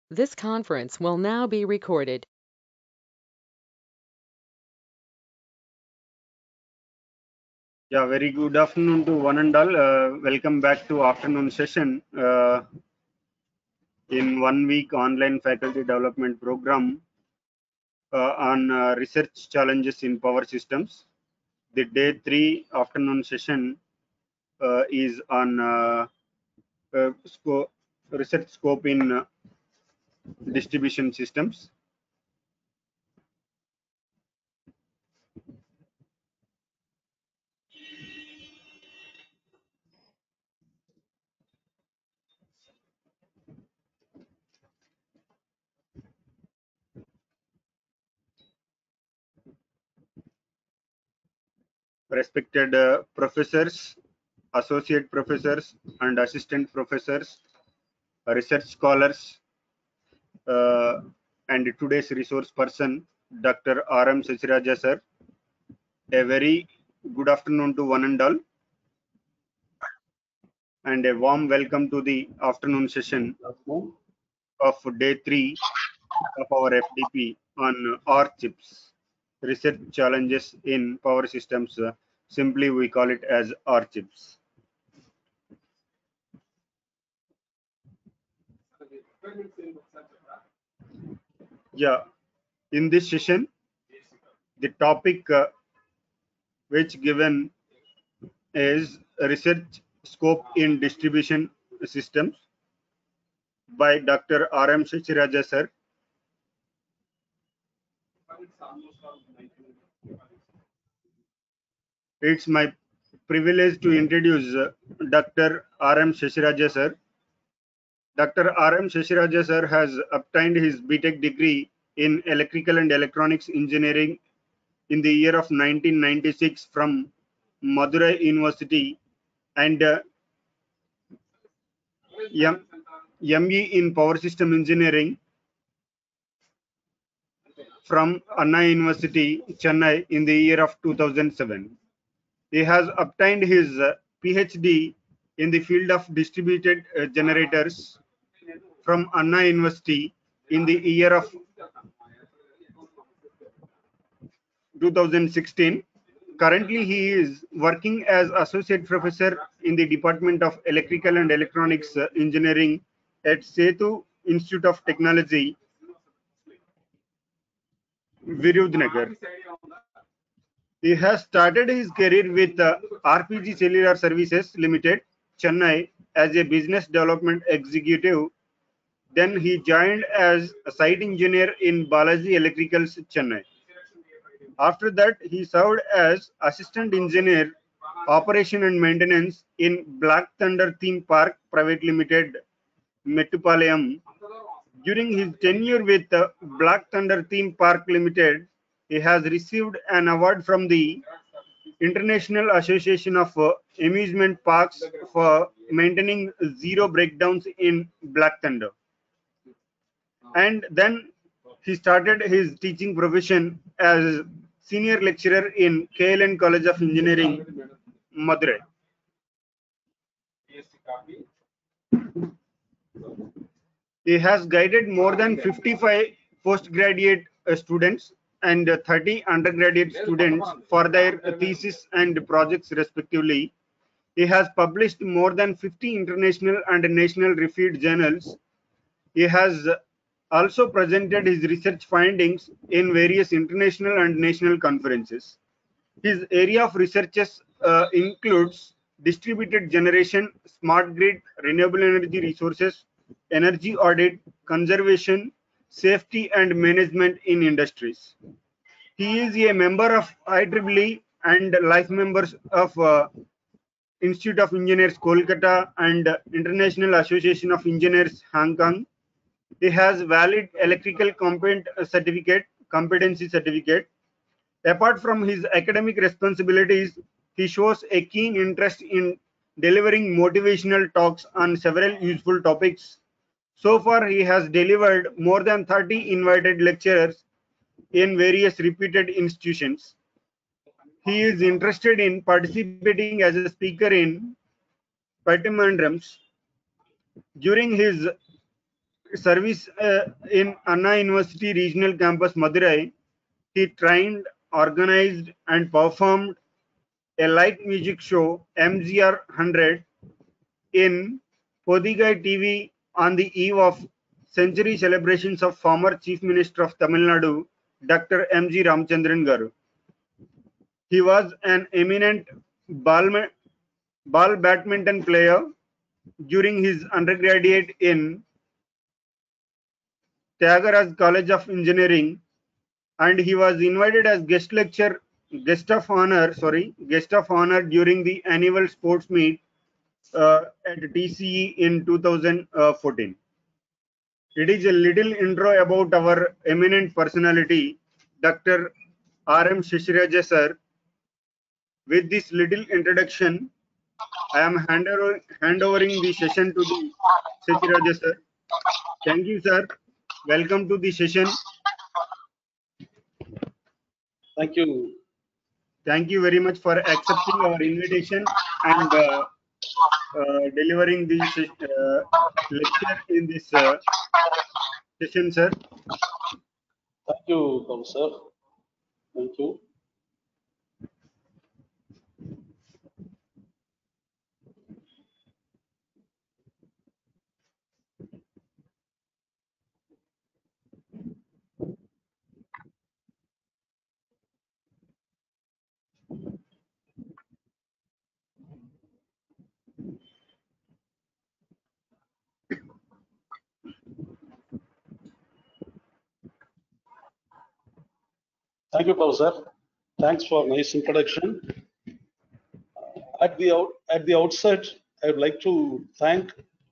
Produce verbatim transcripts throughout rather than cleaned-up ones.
This conference will now be recorded. Yeah, very good afternoon to one and all. Uh, welcome back to afternoon session uh, in one week online faculty development program uh, on uh, research challenges in power systems. The day three afternoon session uh, is on uh, uh, sco- research scope in uh, distribution systems. Respected uh, professors, associate professors, and assistant professors, research scholars, uh, and today's resource person, Doctor R M Sesiraja sir. A very good afternoon to one and all, and a warm welcome to the afternoon session of day three of our F D P on R chips, research challenges in power systems. Uh, simply, we call it as R chips. Yeah, in this session, the topic uh, which given is research scope in distribution systems by Doctor R M Sesiraja sir. It's my privilege to introduce uh, Doctor R M Sesiraja sir. Doctor R M Sesiraja sir has obtained his B Tech degree in Electrical and Electronics Engineering in the year of nineteen ninety-six from Madurai University and uh, M- ME in Power System Engineering from Anna University, Chennai in the year of two thousand seven. He has obtained his uh, PhD in the field of distributed uh, generators from Anna University in the year of two thousand sixteen. Currently, he is working as associate professor in the Department of Electrical and Electronics uh, Engineering at Setu Institute of Technology, Virudnagar. He has started his career with uh, R P G Cellular Services Limited, Chennai, as a business development executive. Then he joined as a site engineer in Balaji Electricals, Chennai. After that, he served as assistant engineer, operation and maintenance in Black Thunder Theme Park Private Limited, Mettupalayam. During his tenure with uh, Black Thunder Theme Park Limited, he has received an award from the International Association of uh, Amusement Parks for maintaining zero breakdowns in Black Thunder. And then he started his teaching profession as senior lecturer in K L N College of Engineering, Madurai. He has guided more than fifty-five postgraduate uh, students and uh, thirty undergraduate students for their thesis and projects respectively. He has published more than fifty international and national reviewed journals. He has also presented his research findings in various international and national conferences. His area of researches uh, includes distributed generation, smart grid, renewable energy resources, energy audit, conservation, safety and management in industries. He is a member of I triple E and life members of uh, Institute of Engineers Kolkata and International Association of Engineers Hong Kong. He has valid electrical competent certificate, competency certificate. Apart from his academic responsibilities, he shows a keen interest in delivering motivational talks on several useful topics. So far, he has delivered more than thirty invited lectures in various reputed institutions. He is interested in participating as a speaker in Patimandrums. During his service uh, in Anna University Regional Campus, Madurai. He trained, organized, and performed a light music show, M G R one hundred, in Podigai T V on the eve of century celebrations of former Chief Minister of Tamil Nadu, Doctor M G Ramchandran Garu. He was an eminent ball, ball badminton player during his undergraduate in Tyagaraja College of Engineering, and he was invited as guest lecture, guest of honor, sorry, guest of honor during the annual sports meet uh, at T C E in two thousand fourteen. It is a little intro about our eminent personality, Doctor R M Shishiraja sir. With this little introduction, I am hand over, handovering the session to the Shishiraja sir. Thank you, sir. Welcome to the session. Thank you. Thank you very much for accepting our invitation and uh, uh, delivering this uh, lecture in this uh, session, sir. Thank you, Professor. Thank you. Thank you, Professor. Thanks for nice introduction. At the out, at the outset, I would like to thank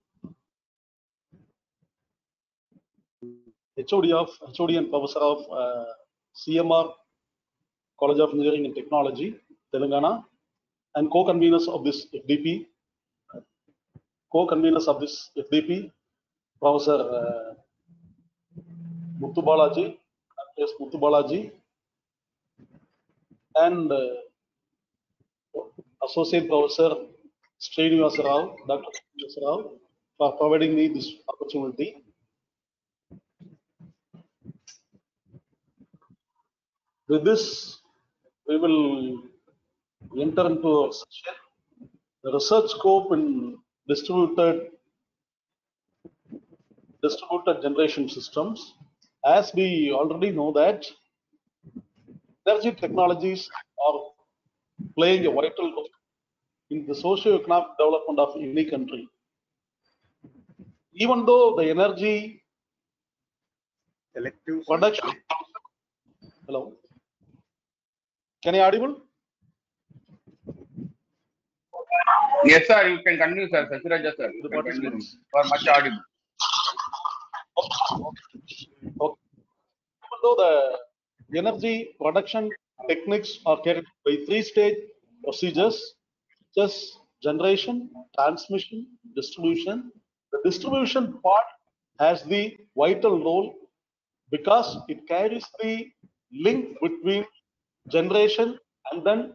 H O D of H O D and Professor of uh, C M R College of Engineering and Technology, Telangana, and co-conveners of this F D P, co-conveners of this F D P, Professor uh, Muthu Balaji, S. Muthu Balaji, and uh, Associate Professor Srinivasa Rao, Doctor Srinivasa Rao, for providing me this opportunity. With this, we will enter into our session. The research scope in distributed distributed generation systems. As we already know that energy technologies are playing a vital role in the socio-economic development of any country. Even though the energy Elective production, hello, can I audible? Yes, sir. You can continue, sir. Shishiraja, sir. You The can continue participants. for much audible. Okay. Even though the energy production techniques are carried by three-stage procedures, just generation, transmission, distribution. The distribution part has the vital role because it carries the link between generation and then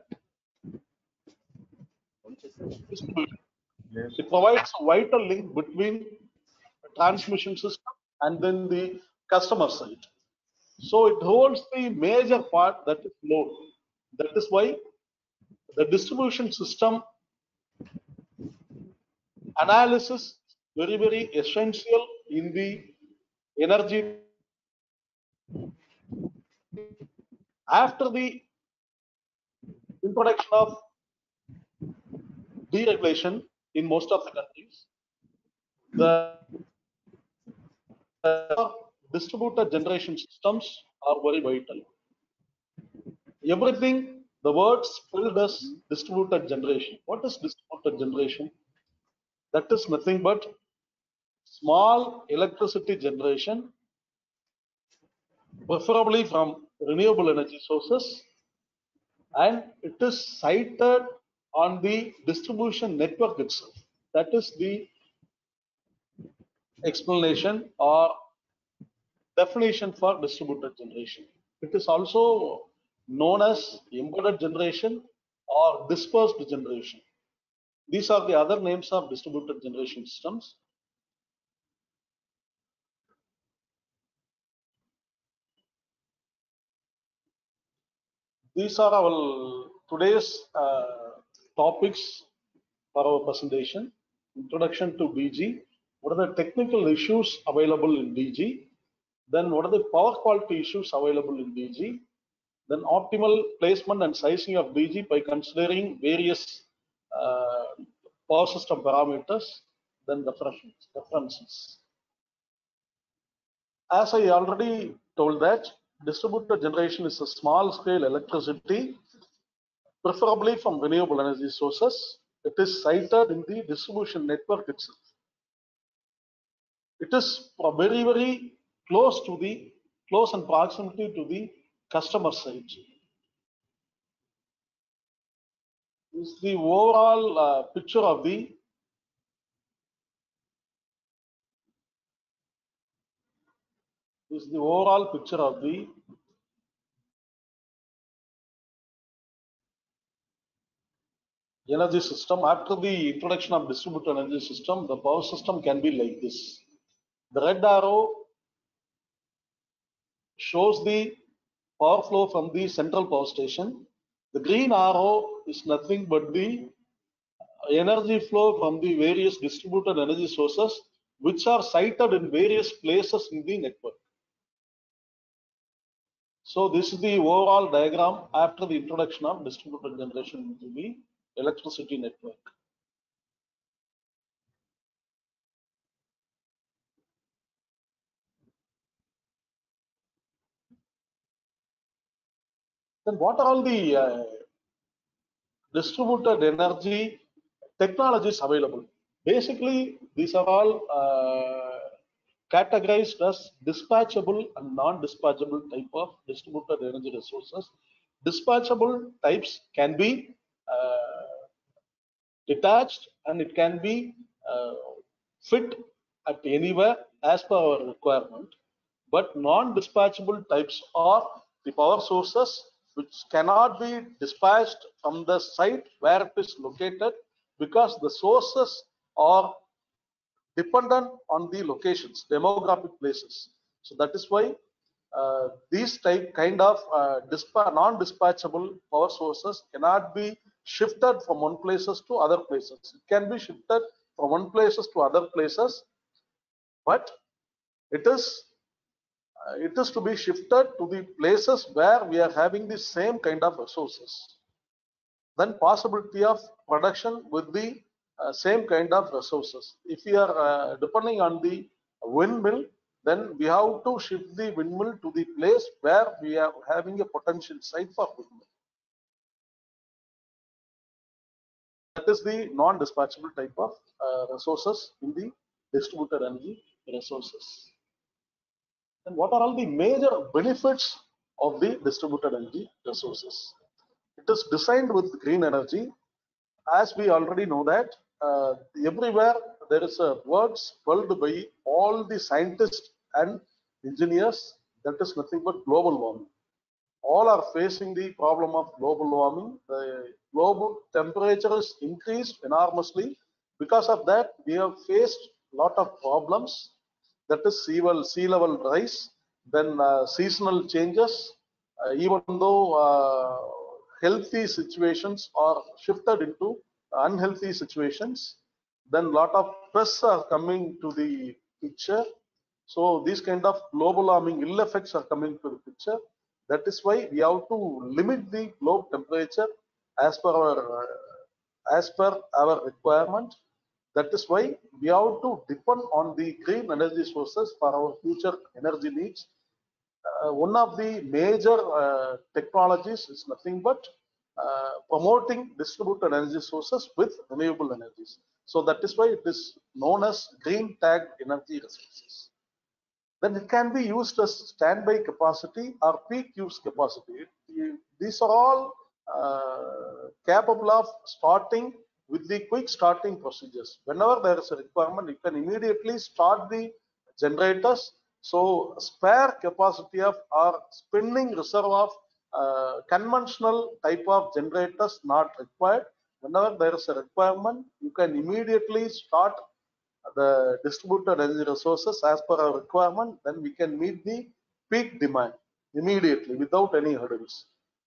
distribution. It provides a vital link between the transmission system and then the customer side. So it holds the major part, that is load. That is why the distribution system analysis is very, very essential in the energy. After the introduction of deregulation in most of the countries, the distributed generation systems are very vital. Everything, the word spelled as distributed generation. What is distributed generation? That is nothing but small electricity generation, preferably from renewable energy sources, and it is sited on the distribution network itself. That is the explanation or definition for distributed generation. It is also known as embedded generation or dispersed generation. These are the other names of distributed generation systems. these are our today's uh, topics for our presentation. Introduction to D G. What are the technical issues available in D G? Then what are the power quality issues available in D G? Then optimal placement and sizing of D G by considering various uh, power system parameters. Then references. references. As I already told that distributed generation is a small scale electricity, preferably from renewable energy sources. It is sited in the distribution network itself. It is very, very close to the close and proximity to the customer side. This is the overall uh, picture of the this is the overall picture of the energy system. After the introduction of distributed energy system, the power system can be like this. The red arrow shows the power flow from the central power station. The green arrow is nothing but the energy flow from the various distributed energy sources which are sited in various places in the network. So this is the overall diagram after the introduction of distributed generation into the electricity network. Then what are all the uh, distributed energy technologies available? Basically, these are all uh, categorized as dispatchable and non-dispatchable type of distributed energy resources. Dispatchable types can be uh, detached and it can be uh, fit at anywhere as per our requirement. But non-dispatchable types are the power sources which cannot be dispatched from the site where it is located because the sources are dependent on the locations, demographic places. So that is why uh, these type kind of uh, non-dispatchable power sources cannot be shifted from one places to other places. It can be shifted from one places to other places, but it is uh, it is to be shifted to the places where we are having the same kind of resources. Then possibility of production with the uh, same kind of resources. If we are uh, depending on the windmill, then we have to shift the windmill to the place where we are having a potential site for windmill. That is the non-dispatchable type of uh, resources in the distributed energy resources. Then what are all the major benefits of the distributed energy resources? It is designed with green energy. As we already know that uh, everywhere there is a word spelled by all the scientists and engineers, that is nothing but global warming. All are facing the problem of global warming. The global temperature is increased enormously. Because of that, we have faced a lot of problems. That is sea level, sea level rise, then uh, seasonal changes. Uh, even though uh, healthy situations are shifted into unhealthy situations, then a lot of pests are coming to the picture. So these kind of global warming ill effects are coming to the picture. That is why we have to limit the globe temperature as per our uh, as per our requirement. That is why we have to depend on the green energy sources for our future energy needs. Uh, one of the major uh, technologies is nothing but uh, promoting distributed energy sources with renewable energies. So that is why it is known as green tagged energy resources. Then it can be used as standby capacity or peak use capacity. These are all uh, capable of starting with the quick starting procedures. Whenever there is a requirement, you can immediately start the generators. So spare capacity of or spinning reserve of uh, conventional type of generators not required. Whenever there is a requirement, you can immediately start the distributed energy resources as per our requirement, then we can meet the peak demand immediately without any hurdles.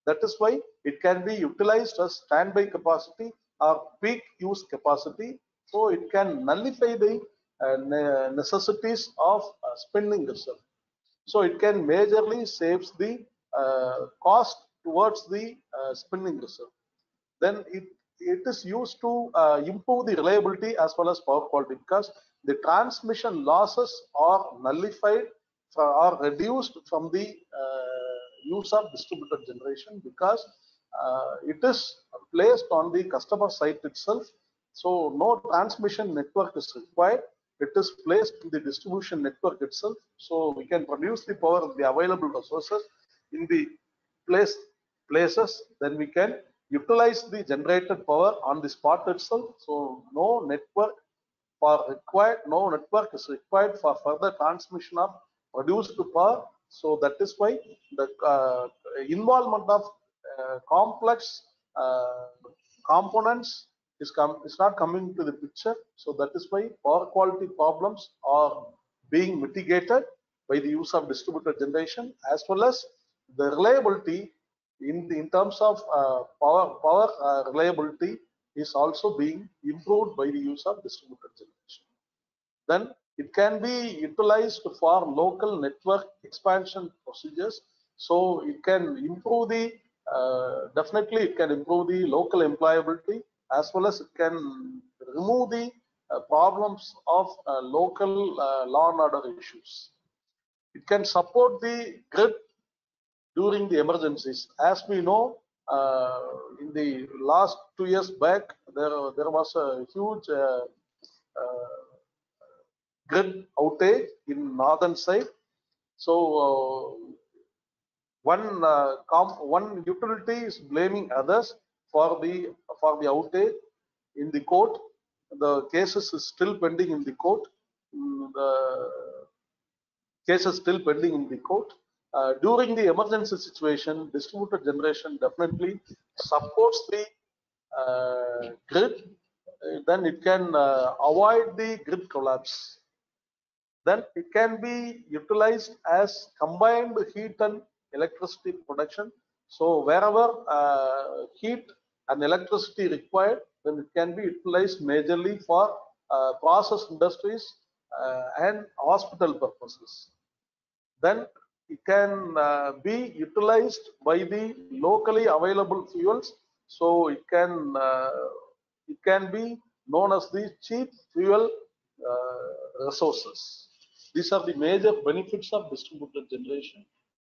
That is why it can be utilized as standby capacity or peak use capacity. So it can nullify the uh, necessities of uh, spinning reserve. So it can majorly saves the uh, cost towards the uh, spinning reserve. Then it, it is used to uh, improve the reliability as well as power quality, because the transmission losses are nullified or reduced from the uh, use of distributed generation, because uh, it is placed on the customer site itself. So no transmission network is required. It is placed in the distribution network itself. So we can produce the power of the available resources in the place places. Then we can utilize the generated power on the spot itself. So no network for required, no network is required for further transmission of produced power. So that is why the uh, involvement of uh, complex uh, components is come is not coming to the picture. So that is why power quality problems are being mitigated by the use of distributed generation, as well as the reliability in the, in terms of uh, power power uh, reliability is also being improved by the use of distributed generation. Then it can be utilized for local network expansion procedures. So it can improve the uh, definitely it can improve the local employability, as well as it can remove the uh, problems of uh, local uh, law and order issues. It can support the grid during the emergencies. As we know, uh, in the last two years back, there there was a huge uh, uh, grid outage in northern side. So uh, one uh, one utility is blaming others for the for the outage in the court. The cases is still pending in the court. The case is still pending in the court. Uh, during the emergency situation, distributed generation definitely supports the uh, grid. Uh, then it can uh, avoid the grid collapse. Then it can be utilized as combined heat and electricity production. So wherever uh, heat and electricity required, then it can be utilized majorly for uh, process industries uh, and hospital purposes. Then it can uh, be utilized by the locally available fuels. So it can uh, it can be known as the cheap fuel uh, resources. These are the major benefits of distributed generation.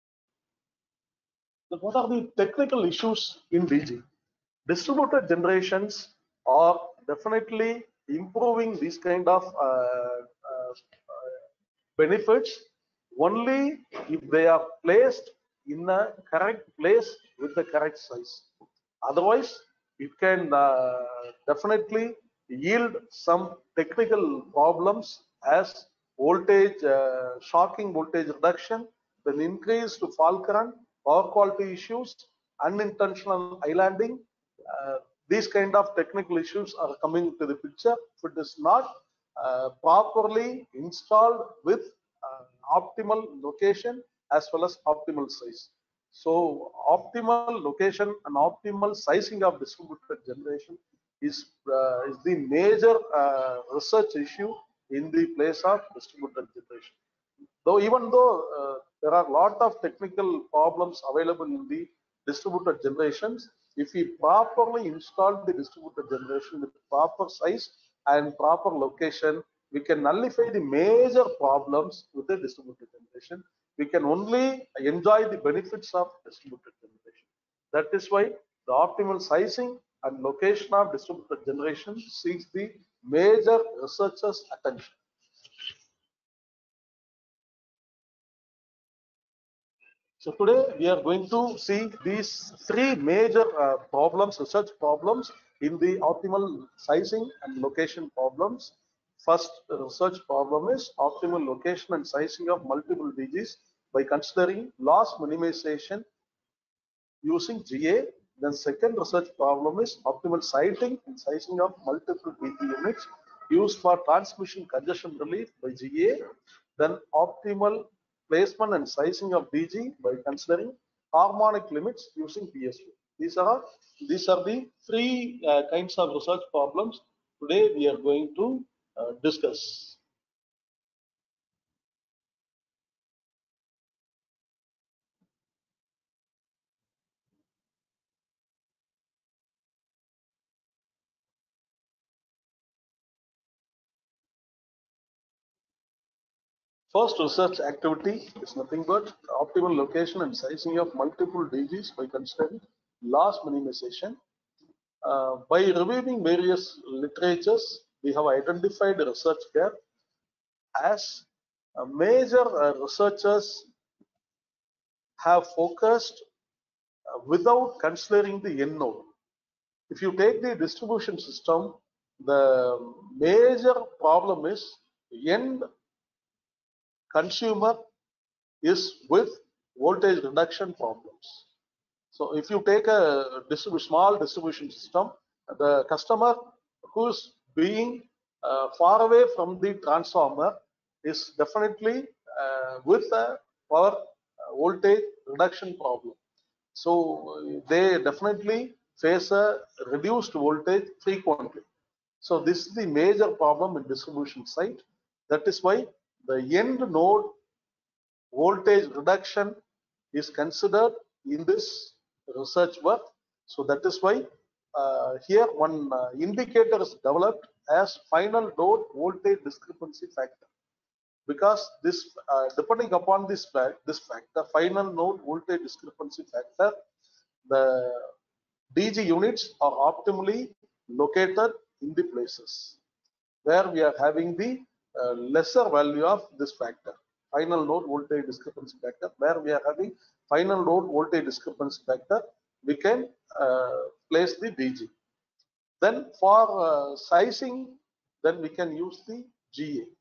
Then what are the technical issues in D G? Distributed generations are definitely improving these kind of uh, uh, benefits only if they are placed in a correct place with the correct size. Otherwise, it can uh, definitely yield some technical problems as voltage, uh, shocking voltage reduction, then increased fall current, power quality issues, unintentional islanding. Uh, these kind of technical issues are coming to the picture if it is not uh, properly installed with uh, optimal location as well as optimal size. So optimal location and optimal sizing of distributed generation is uh, is the major uh, research issue in the place of distributed generation. Though even though uh, there are a lot of technical problems available in the distributed generations, if we properly install the distributed generation with proper size and proper location, we can nullify the major problems with the distributed generation. We can only enjoy the benefits of distributed generation. That is why the optimal sizing and location of distributed generation seeks the major researchers' attention. So today we are going to see these three major uh, problems, research problems in the optimal sizing and location problems. First research problem is optimal location and sizing of multiple D Gs by considering loss minimization using G A. Then second research problem is optimal siting and sizing of multiple D G units used for transmission congestion relief by G A. Then optimal placement and sizing of D G by considering harmonic limits using P S V. These are these are the three uh, kinds of research problems today we are going to uh, discuss. First research activity is nothing but optimal location and sizing of multiple D Gs by considering loss minimization. Uh, by reviewing various literatures, we have identified a research gap as uh, major uh, researchers have focused uh, without considering the end node. If you take the distribution system, the major problem is end consumer is with voltage reduction problems. So if you take a distribu small distribution system, the customer who's being uh, far away from the transformer is definitely uh, with a power uh, voltage reduction problem. So they definitely face a reduced voltage frequently. So this is the major problem in distribution side. That is why the end node voltage reduction is considered in this research work. So that is why uh, here one uh, indicator is developed as final node voltage discrepancy factor, because this uh, depending upon this fact, this factor, final node voltage discrepancy factor, the D G units are optimally located in the places where we are having the uh, lesser value of this factor, final node voltage discrepancy factor. Where we are having final node voltage discrepancy factor, we can uh, place the D G. Then for uh, sizing, then we can use the G A.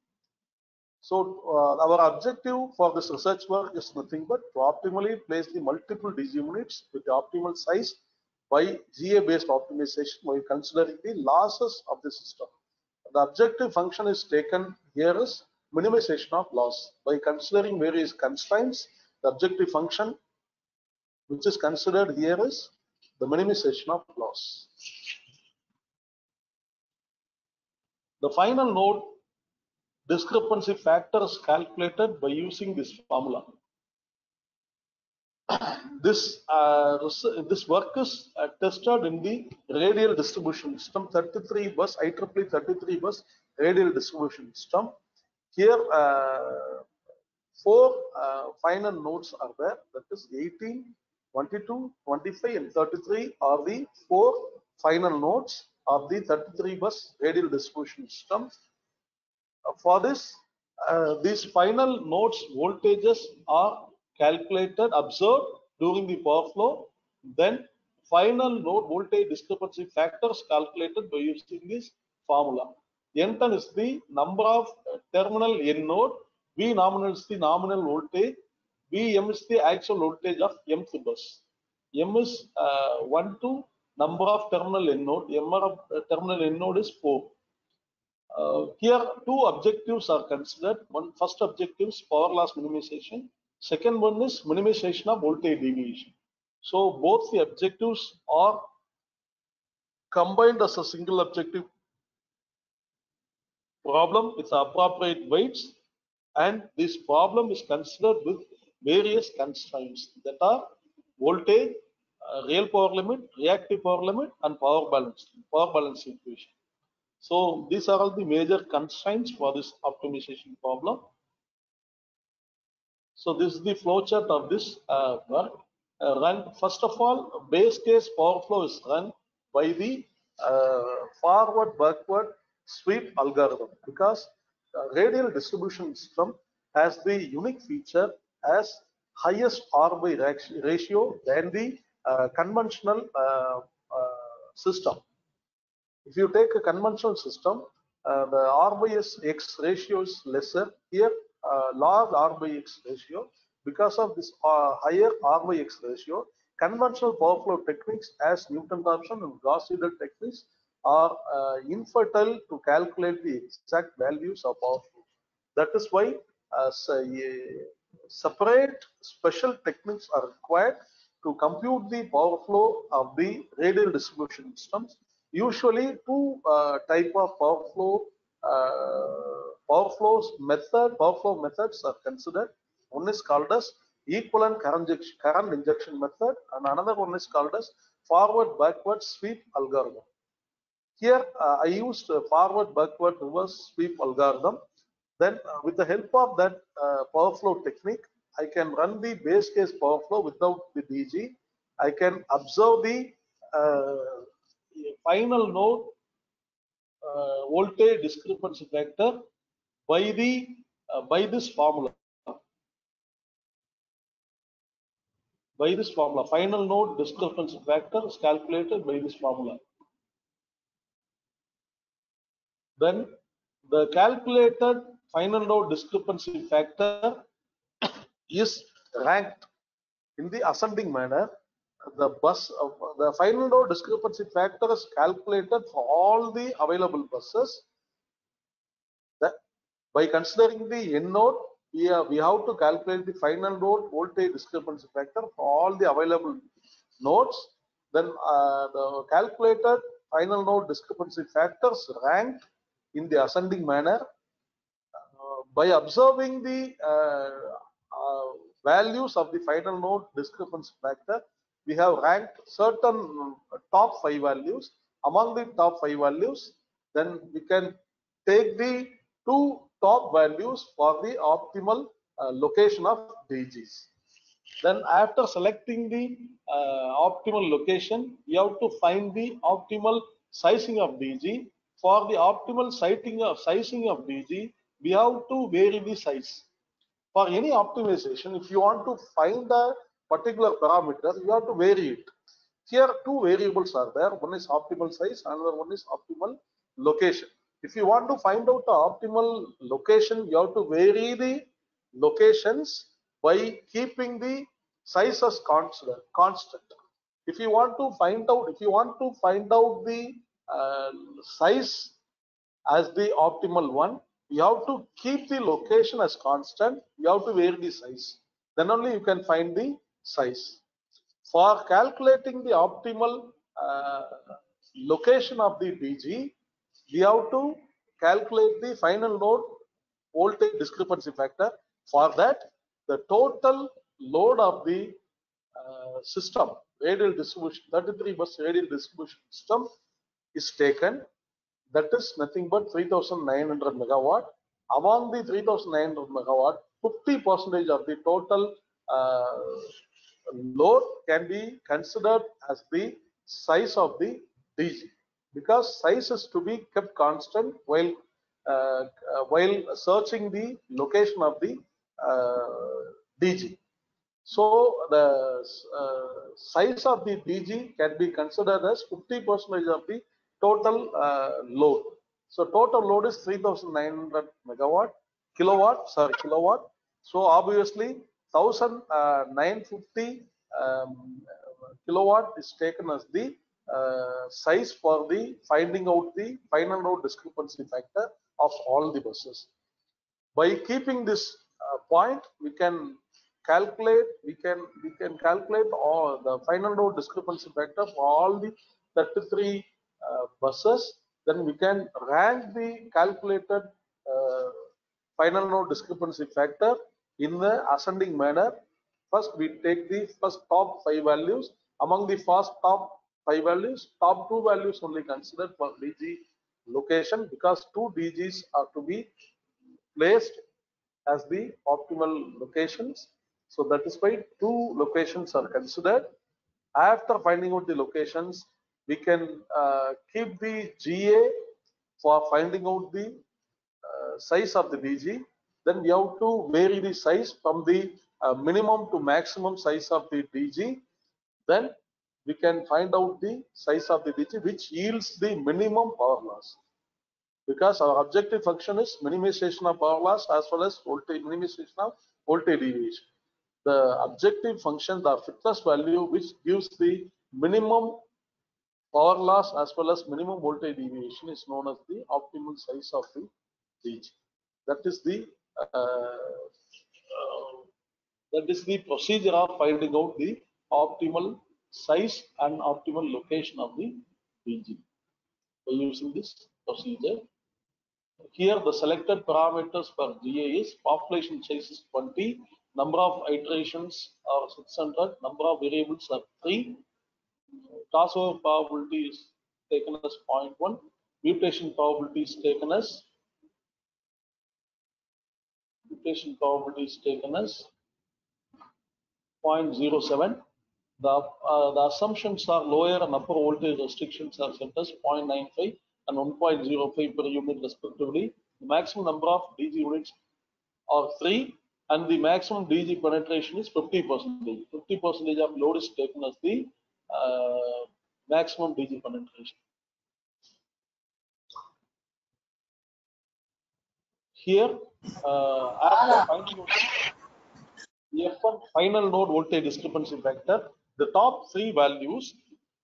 So uh, our objective for this research work is nothing but to optimally place the multiple D G units with the optimal size by G A based optimization while considering the losses of the system. The objective function is taken here is minimization of loss. By considering various constraints, the objective function which is considered here is the minimization of loss. The final node discrepancy factor is calculated by using this formula. This uh, this work is uh, tested in the radial distribution system, thirty-three bus I triple E thirty-three bus radial distribution system. Here uh, four uh, final nodes are there, that is eighteen, twenty-two, twenty-five and thirty-three are the four final nodes of the thirty-three bus radial distribution system. Uh, for this, uh, these final nodes voltages are calculated, observed during the power flow. Then final node voltage discrepancy factors calculated by using this formula. N ten is the number of terminal N node, V nominal is the nominal voltage, V M is the actual voltage of mth bus. M is uh, one to number of terminal N node, M of uh, terminal N node is four. Uh, here two objectives are considered. One first objective is power loss minimization. Second one is minimization of voltage deviation. So both the objectives are combined as a single objective problem with appropriate weights, and this problem is considered with various constraints that are voltage, uh, real power limit, reactive power limit, and power balance, power balance equation. So these are all the major constraints for this optimization problem. So this is the flowchart of this uh, work. Uh, run first of all, base case power flow is run by the uh, forward backward sweep algorithm, because uh, radial distribution system has the unique feature as highest R by ratio than the uh, conventional uh, uh, system. If you take a conventional system, uh, the R by X ratio is lesser. Here, uh, large R by X ratio. Because of this uh, higher R by X ratio, conventional power flow techniques as Newton-Raphson and Gauss-Seidel techniques are uh, infertile to calculate the exact values of power flow. That is why uh, so, uh, separate special techniques are required to compute the power flow of the radial distribution systems, usually two uh, type of power flow uh, power flows method power flow methods are considered. One is called as equivalent current injection, current injection method, and another one is called as forward backward sweep algorithm. Here uh, I used uh, forward backward reverse sweep algorithm. Then uh, with the help of that uh, power flow technique, I can run the base case power flow without the D G. I can observe the uh, final node uh, voltage discrepancy factor by the uh, by this formula. By this formula, final node discrepancy factor is calculated by this formula. Then the calculated final node discrepancy factor is ranked in the ascending manner. The bus of the final node discrepancy factor is calculated for all the available buses. That by considering the n node, we have, we have to calculate the final node voltage discrepancy factor for all the available nodes. Then uh, the calculated final node discrepancy factors ranked in the ascending manner. Uh, by observing the uh, uh, values of the final node discrepancy factor, we have ranked certain top five values. Among the top five values, then we can take the two top values for the optimal uh, location of D Gs. Then after selecting the uh, optimal location, we have to find the optimal sizing of D G. For the optimal sighting of sizing of D G, we have to vary the size. For any optimization, if you want to find a particular parameter, you have to vary it. Here two variables are there. One is optimal size, another one is optimal location. If you want to find out the optimal location, you have to vary the locations by keeping the size as constant. constant. If you want to find out, if you want to find out the uh, size as the optimal one, you have to keep the location as constant. You have to vary the size. Then only you can find the size. For calculating the optimal uh, location of the D G, we have to calculate the final node voltage discrepancy factor. For that, the total load of the uh, system, radial distribution, thirty-three bus radial distribution system is taken. That is nothing but three thousand nine hundred megawatt. Among the three thousand nine hundred megawatt, fifty percent of the total uh, load can be considered as the size of the D G, because size is to be kept constant while uh, uh, while searching the location of the uh, D G. So the uh, size of the D G can be considered as fifty percent of the total uh, load. So total load is three thousand nine hundred megawatt, kilowatt, sorry, kilowatt. So obviously one thousand nine hundred fifty um, kilowatt is taken as the uh, size for the finding out the final node discrepancy factor of all the buses. By keeping this uh, point, we can calculate, we can we can calculate all the final node discrepancy factor for all the thirty-three uh, buses. Then we can rank the calculated uh, final node discrepancy factor in the ascending manner. First, we take the first top five values. Among the first top five values, top two values only considered for D G location, because two D Gs are to be placed as the optimal locations. So that is why two locations are considered. After finding out the locations, we can uh, keep the G A for finding out the uh, size of the D G. Then we have to vary the size from the uh, minimum to maximum size of the D G. Then we can find out the size of the D G, which yields the minimum power loss. Because our objective function is minimization of power loss as well as voltage minimization of voltage deviation. The objective function, the fitness value, which gives the minimum power loss as well as minimum voltage deviation, is known as the optimal size of the D G. That is the uh, uh, that is the procedure of finding out the optimal size and optimal location of the D G by using this procedure. Here the selected parameters for G A is population size is twenty, number of iterations are six hundred, number of variables are three, crossover probability is taken as zero point one, mutation probability is taken as mutation probability is taken as zero point zero seven. The, uh, the assumptions are lower and upper voltage restrictions are set as zero point nine five and one point zero five per unit respectively. The maximum number of D G units are three and the maximum D G penetration is fifty percent. fifty percent of load is taken as the uh, maximum D G penetration. Here, uh, after finding F one final node voltage discrepancy factor, the top three values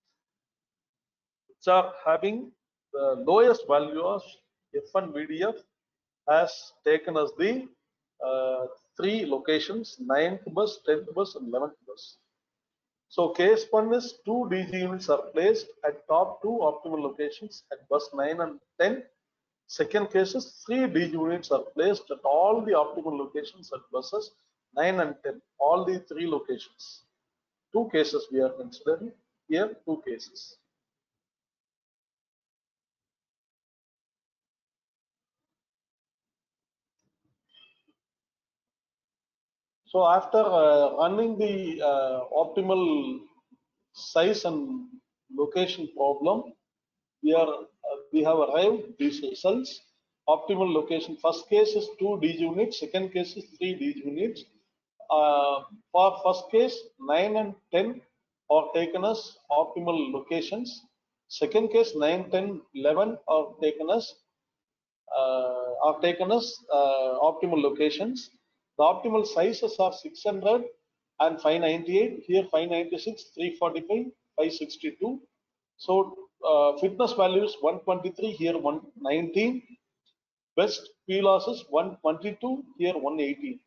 which are having the lowest value of F one V D F has taken as the uh, three locations, ninth bus, tenth bus and eleventh bus. So case one is two D G units are placed at top two optimal locations at bus nine and ten. Second case is three D G units are placed at all the optimal locations at buses nine and ten, all the three locations. Two cases we are considering here, two cases. So after uh, running the uh, optimal size and location problem, we are uh, we have arrived these results. Optimal location, first case is two D G units, second case is three D G units. Uh, for first case, nine and ten are taken as optimal locations. Second case, nine, ten, eleven are taken as uh, are taken as uh, optimal locations. The optimal sizes are six hundred and five ninety-eight. Here five ninety-six, three forty-five, five sixty-two. So uh, fitness values one twenty-three, here one nineteen. Best P losses one twenty-two, here one eighteen.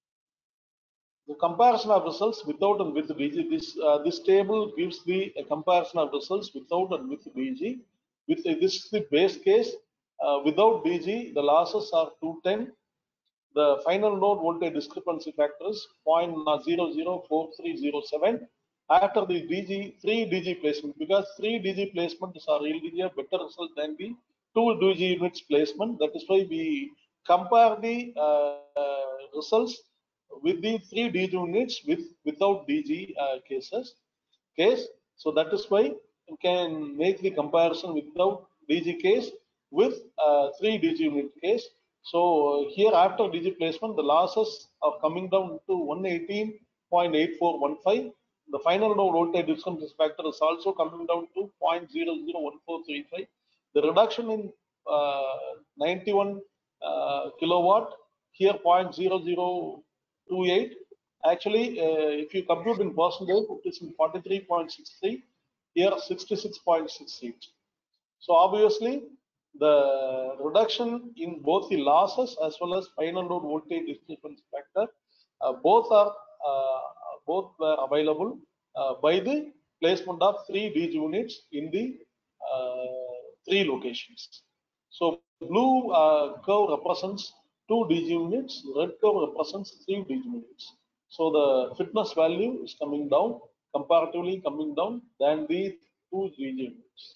The comparison of results without and with D G. This uh, this table gives the a comparison of results without and with D G. With uh, this is the base case. Uh, without D G, the losses are two ten. The final node voltage discrepancy factor is zero point zero zero four three zero seven. After the D G, three D G placement, because three D G placements are yielding a better result than the two D G units placement. That is why we compare the uh, results with the three D G units with without D G uh, cases case. So that is why you can make the comparison without D G case with uh, three D G unit case. So uh, here after D G placement, the losses are coming down to one eighteen point eight four one five. The final node voltage discrepancy factor is also coming down to zero point zero zero one four three five. The reduction in uh, ninety-one uh, kilowatt, here zero point zero zero two eight. Actually, uh, if you compute in percentage, it is in forty-three point six three, here sixty-six point six eight. So obviously, the reduction in both the losses as well as final node voltage discrepancy factor, uh, both are uh, both were available uh, by the placement of three D G units in the uh, three locations. So blue uh, curve represents two D G units, red curve represents three D G units. So the fitness value is coming down, comparatively coming down than the two D G units.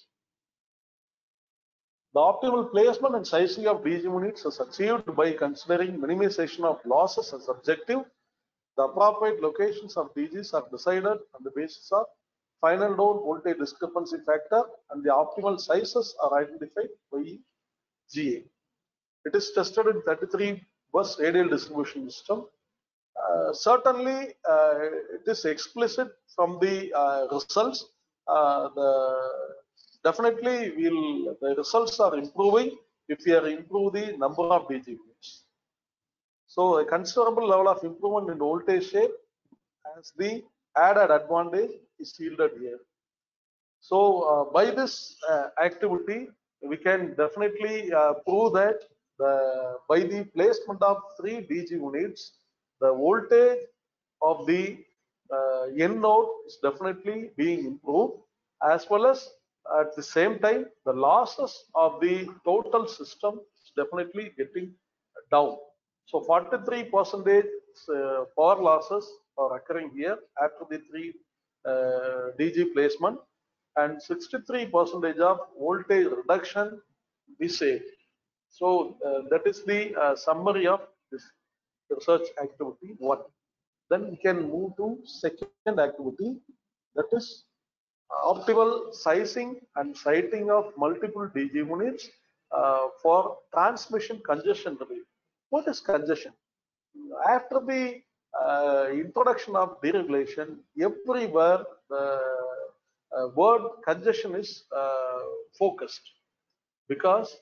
The optimal placement and sizing of D G units is achieved by considering minimization of losses as objective. The appropriate locations of D Gs are decided on the basis of final node voltage discrepancy factor, and the optimal sizes are identified by G A. It is tested in thirty-three bus radial distribution system. Uh, certainly, uh, it is explicit from the uh, results. Uh, the definitely, will the results are improving if we are improve the number of D G units. So, a considerable level of improvement in voltage shape as the added advantage is yielded here. So, uh, by this uh, activity, we can definitely uh, prove that the by the placement of three D G units, the voltage of the uh, end node is definitely being improved, as well as at the same time the losses of the total system is definitely getting down. So forty-three percentage uh, power losses are occurring here after the three uh, D G placement, and sixty-three percentage of voltage reduction is saved. So uh, that is the uh, summary of this research activity one. Then we can move to second activity, that is optimal sizing and siting of multiple D G units uh, for transmission congestion relief. What is congestion? After the uh, introduction of deregulation, everywhere the uh, word congestion is uh, focused, because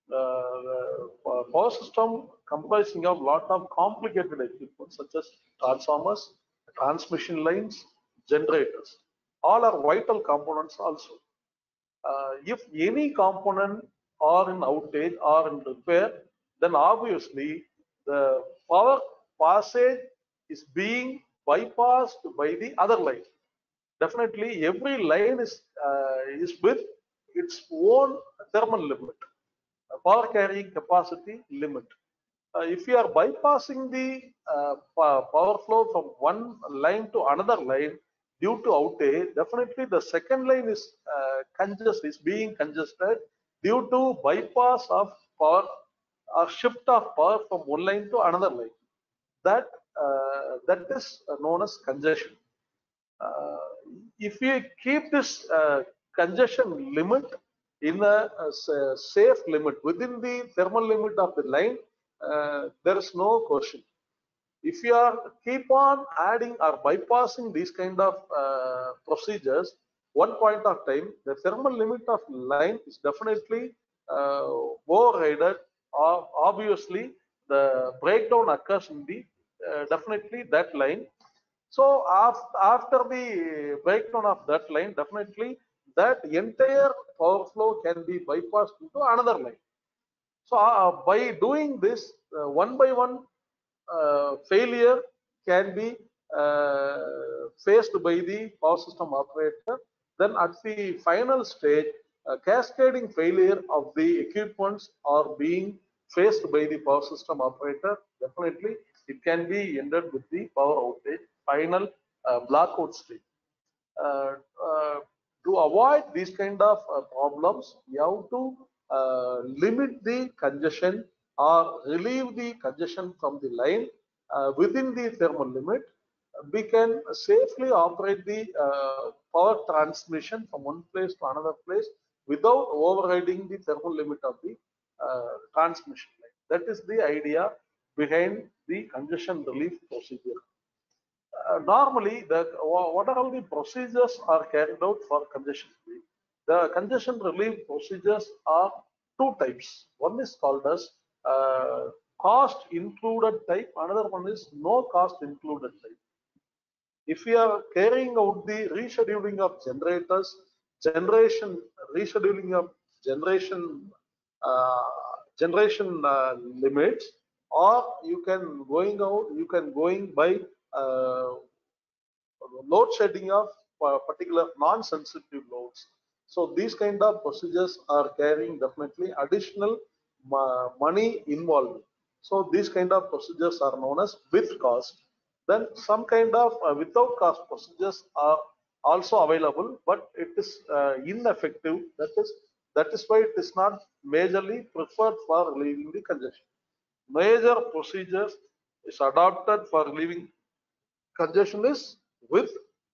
uh, power system comprising of lot of complicated equipment such as transformers, transmission lines, generators. All are vital components also. Uh, if any component are in outage or in repair, then obviously the power passage is being bypassed by the other line. Definitely every line is uh, is with its own thermal limit, power carrying capacity limit. Uh, if you are bypassing the uh, power flow from one line to another line due to outage, definitely the second line is uh, congested, is being congested due to bypass of power or shift of power from one line to another line. That uh, that is known as congestion. Uh, if we keep this uh, congestion limit in a, a safe limit within the thermal limit of the line, uh, there is no question. If you are keep on adding or bypassing these kind of uh, procedures, one point of time the thermal limit of line is definitely uh, overridden, or obviously the breakdown occurs in the uh, definitely that line. So after the breakdown of that line, definitely that entire power flow can be bypassed into another line. So uh, by doing this, uh, one by one uh, failure can be uh, faced by the power system operator. Then at the final stage, uh, cascading failure of the equipments are being faced by the power system operator. Definitely, it can be ended with the power outage, final uh, blackout state. Uh, uh, to avoid these kind of uh, problems, you have to uh, limit the congestion or relieve the congestion from the line uh, within the thermal limit. We can safely operate the uh, power transmission from one place to another place without overriding the thermal limit of the uh, transmission line. That is the idea behind the congestion relief procedure. Uh, normally, the what are all the procedures are carried out for congestion relief? The congestion relief procedures are two types. One is called as uh, cost included type. Another one is no cost included type. If we are carrying out the rescheduling of generators, generation rescheduling of generation uh, generation uh, limits, or you can going out, you can going by uh, load shedding of particular non-sensitive loads. So these kind of procedures are carrying definitely additional money involved. So these kind of procedures are known as with cost. Then some kind of uh, without cost procedures are also available, but it is uh, ineffective. That is that is why it is not majorly preferred for relieving the congestion. Major procedures is adopted for relieving congestion is with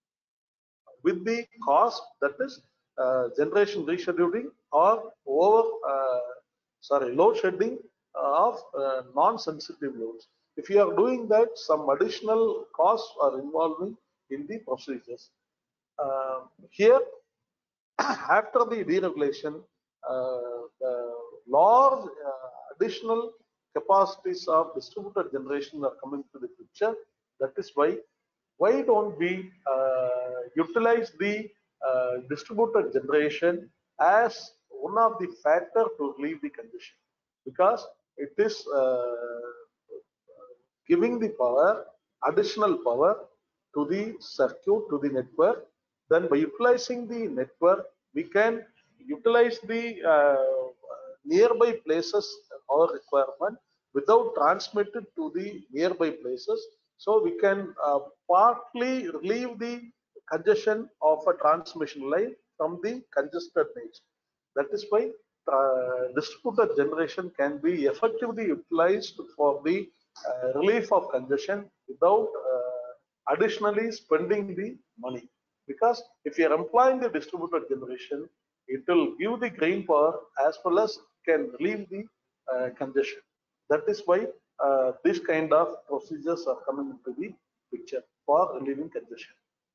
with the cost, that is uh, generation rescheduling or over uh, sorry load shedding of uh, non-sensitive loads. If you are doing that, some additional costs are involving in the procedures. Uh, here, after the deregulation, uh, the large uh, additional capacities of distributed generation are coming to the picture. That is why why don't we uh, utilize the uh, distributed generation as one of the factor to relieve the congestion, because it is uh, giving the power, additional power to the circuit, to the network. Then by utilizing the network, we can utilize the uh, nearby places our requirement without transmitted to the nearby places. So we can uh, partly relieve the congestion of a transmission line from the congested nature. That is why uh, distributed generation can be effectively utilized for the uh, relief of congestion without uh, additionally spending the money. Because if you are employing the distributed generation, it will give the grain power as well as can relieve the uh, congestion. That is why uh, this kind of procedures are coming into the picture for relieving congestion.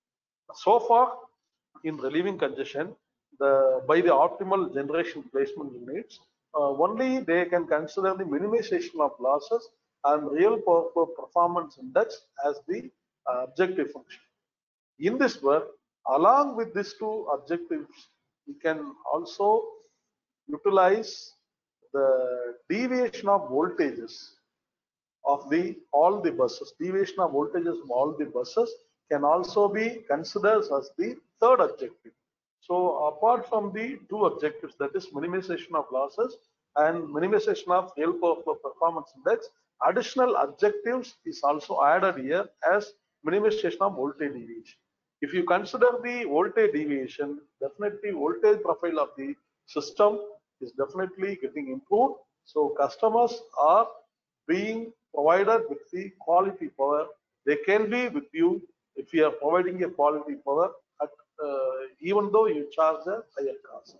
So far, in relieving congestion, the by the optimal generation placement units, uh, only they can consider the minimization of losses and real power flow performance index as the uh, objective function. In this work, along with these two objectives, we can also utilize the deviation of voltages of the all the buses. Deviation of voltages of all the buses can also be considered as the third objective. So apart from the two objectives, that is minimization of losses and minimization of real power flow performance index, additional objectives is also added here as minimization of voltage deviation. If you consider the voltage deviation, definitely voltage profile of the system is definitely getting improved. So customers are being provided with the quality power. They can be with you if you are providing a quality power at uh, even though you charge a higher cost.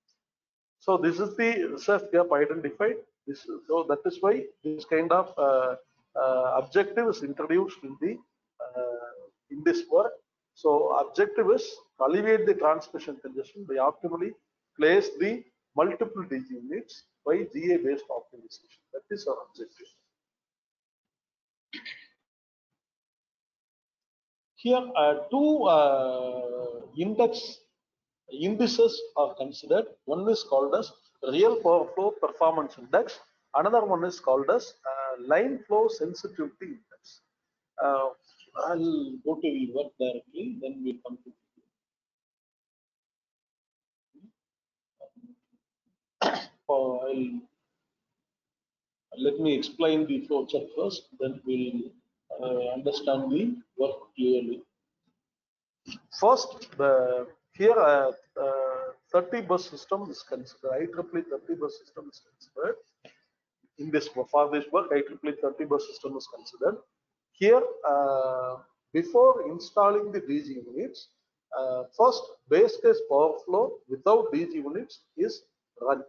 So this is the research gap identified. This is, so that is why this kind of uh, uh, objective is introduced in the uh, in this work. So objective is to alleviate the transmission congestion by optimally place the multiple D G units by G A based optimization. That is our objective. Here uh, two uh, index indices are considered. One is called as real power flow performance index. Another one is called as uh, line flow sensitivity index. Uh, I'll go to the work directly, then we'll come to. Uh, I'll, let me explain the flow chart first, then we'll uh, understand the work clearly. First, the here uh, uh, thirty bus system is considered. I triple E thirty bus system is considered. In this for this work, I triple E thirty bus system is considered. Here, uh, before installing the D G units, uh, first base case power flow without D G units is run.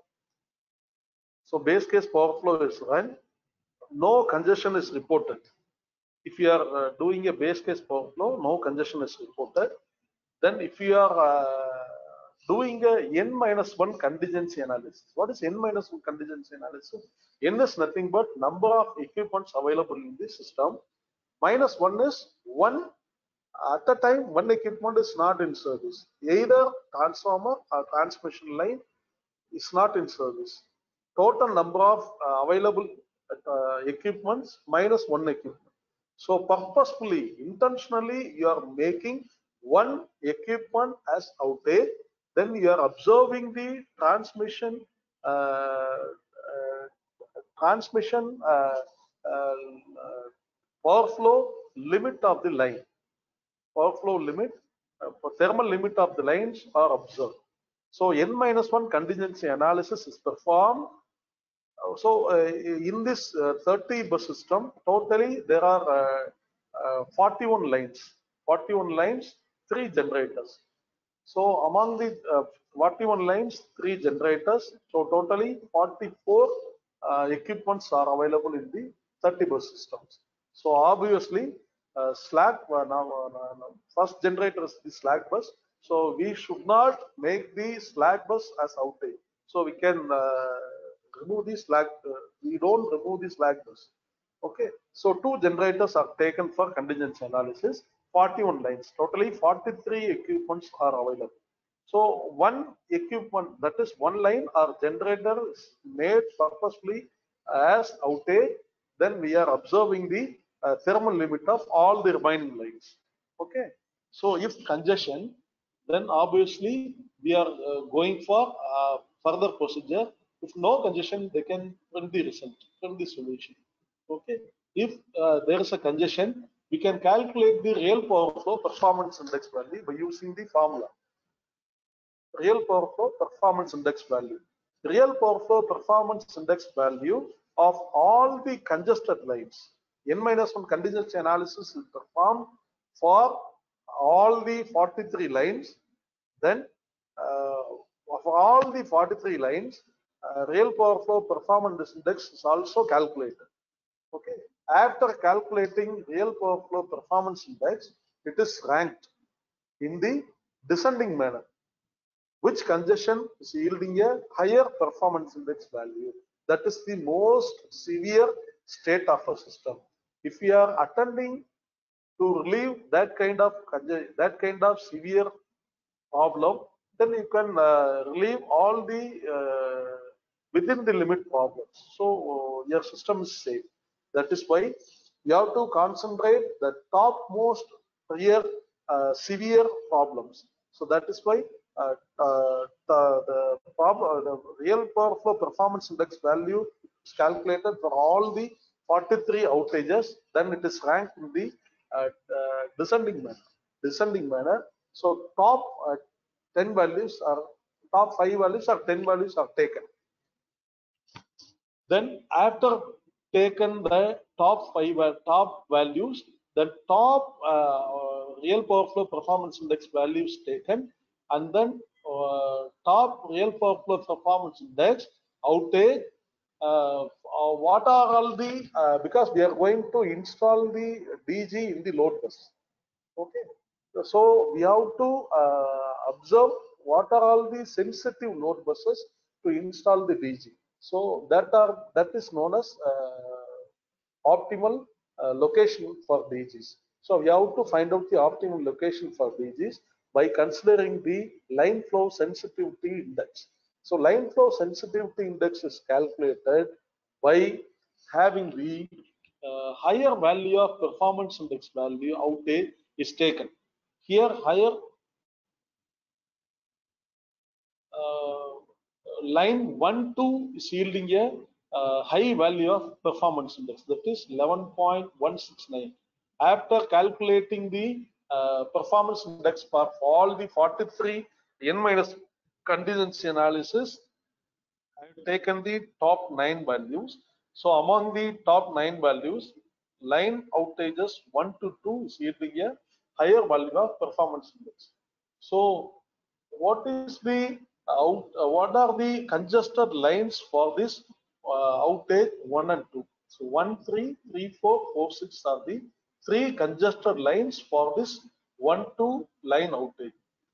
So base case power flow is run. No congestion is reported. If you are uh, doing a base case power flow, no congestion is reported. Then if you are uh, doing a n minus one contingency analysis, what is n minus one contingency analysis? N is nothing but number of equipments available in the system. Minus one is one at a time one equipment is not in service. Either transformer or transmission line is not in service. Total number of uh, available uh, equipments minus one equipment. So purposefully, intentionally, you are making one equipment as outage. Then you are observing the transmission uh, uh, transmission uh, uh, power flow limit of the line. Power flow limit, uh, thermal limit of the lines are observed. So n minus one contingency analysis is performed. So uh, in this uh, thirty bus system, totally there are uh, uh, forty-one lines. forty-one lines, three generators. So among the uh, forty-one lines, three generators. So totally forty-four uh, equipments are available in the thirty bus systems. So obviously, uh, slack uh, now uh, first generator is the slack bus. So we should not make the slack bus as outage. So we can uh, remove the slack. Uh, we don't remove the slack bus. Okay. So two generators are taken for contingency analysis. forty-one lines. Totally forty-three equipments are available. So one equipment, that is one line or generator is made purposely as outage. Then we are observing the uh, thermal limit of all the remaining lines. Okay, so if congestion, then obviously we are uh, going for uh, further procedure. If no congestion, they can print the result, print the solution. Okay, if uh, there is a congestion, we can calculate the real power flow performance index value by using the formula. Real power flow performance index value. Real power flow performance index value of all the congested lines. N minus one contingency analysis is performed for all the forty-three lines. Then uh, of all the forty-three lines, uh, real power flow performance index is also calculated. Okay. After calculating real power flow performance index, it is ranked in the descending manner. Which congestion is yielding a higher performance index value? That is the most severe state of a system. If we are attempting to relieve that kind of that kind of severe problem, then you can uh, relieve all the uh, within the limit problems. So uh, your system is safe. That is why you have to concentrate the topmost real uh, severe problems. So that is why uh, uh, the, the problem, the real power flow performance index value is calculated for all the forty-three outages. Then it is ranked in the uh, uh, descending manner. Descending manner. So top uh, ten values are top five values or ten values are taken. Then after taken the top five top values, the top uh, real power flow performance index value is taken, and then uh, top real power flow performance index outage. Uh, uh, what are all the uh, because we are going to install the D G in the load bus. Okay, so we have to uh, observe what are all the sensitive load buses to install the D G. So that are that is known as uh, optimal uh, location for D Gs. So we have to find out the optimal location for D Gs by considering the line flow sensitivity index. So line flow sensitivity index is calculated by having the uh, higher value of performance index value outage is taken. Here higher uh, line one two is yielding a uh, high value of performance index, that is eleven point one six nine. After calculating the uh, performance index for all the forty-three n minus contingency analysis, I have taken the top nine values. So among the top nine values, line outages one to two is yielding a higher value of performance index. So what is the out, uh, what are the congested lines for this uh, outage one and two? So one, three, three, four, four, six are the three congested lines for this one, two line outage.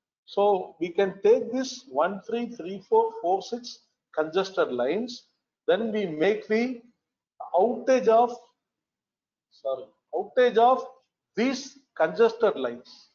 So we can take this one, three, three, four, four, six congested lines. Then we make the outage of sorry outage of these congested lines.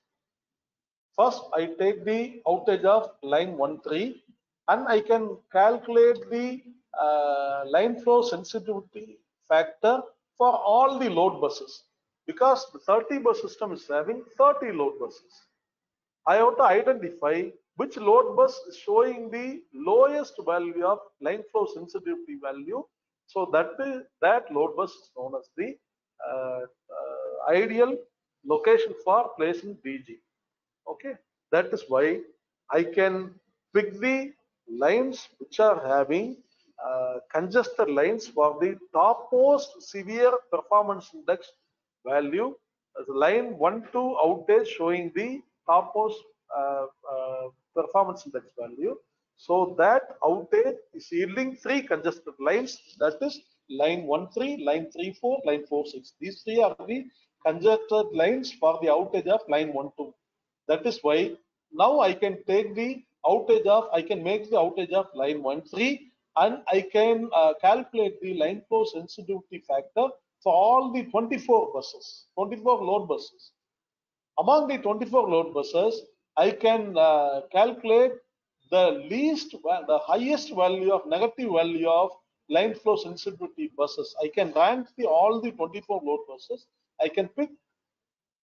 First, I take the outage of line one three, and I can calculate the uh, line flow sensitivity factor for all the load buses, because the thirty bus system is having thirty load buses. I have to identify which load bus is showing the lowest value of line flow sensitivity value. So that is, that load bus is known as the uh, uh, ideal location for placing D G. Okay, that is why I can pick the lines which are having uh, congested lines for the topmost severe performance index value. As line one two outage showing the topmost uh, uh, performance index value. So that outage is yielding three congested lines, that is line one three, line three four, line four six. These three are the congested lines for the outage of line one two. That is why now I can take the outage of, I can make the outage of line one three, and I can uh, calculate the line flow sensitivity factor for all the twenty-four buses, twenty-four load buses. Among the twenty-four load buses, I can uh, calculate the least, the highest value of negative value of line flow sensitivity buses. I can rank the all the twenty-four load buses. I can pick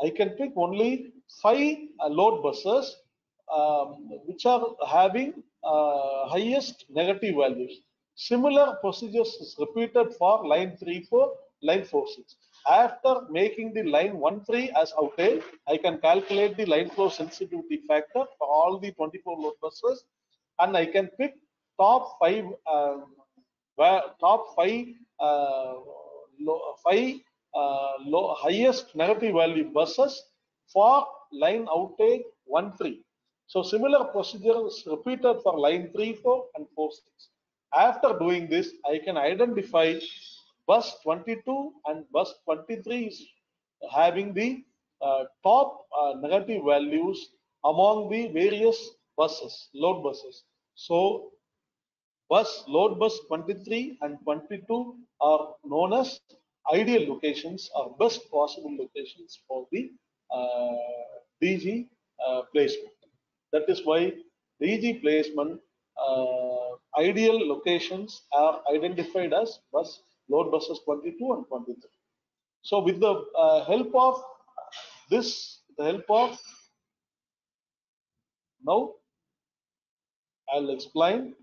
I can pick only five uh, load buses um, which are having uh, highest negative values. Similar procedures is repeated for line three four, line four six. After making the line one three as outage, I can calculate the line flow sensitivity factor for all the twenty-four load buses, and I can pick top five, uh, top five, uh, low, five uh, low, highest negative value buses for line outage one three. So similar procedure is repeated for line three four and four six. After doing this, I can identify bus twenty-two and bus twenty-three is having the uh, top uh, negative values among the various buses, load buses. So bus, load bus twenty-three and twenty-two are known as ideal locations or best possible locations for the uh, D G uh, placement. That is why D G placement uh, ideal locations are identified as bus, load buses twenty-two and twenty-three. So with the uh, help of this, the help of now, I'll explain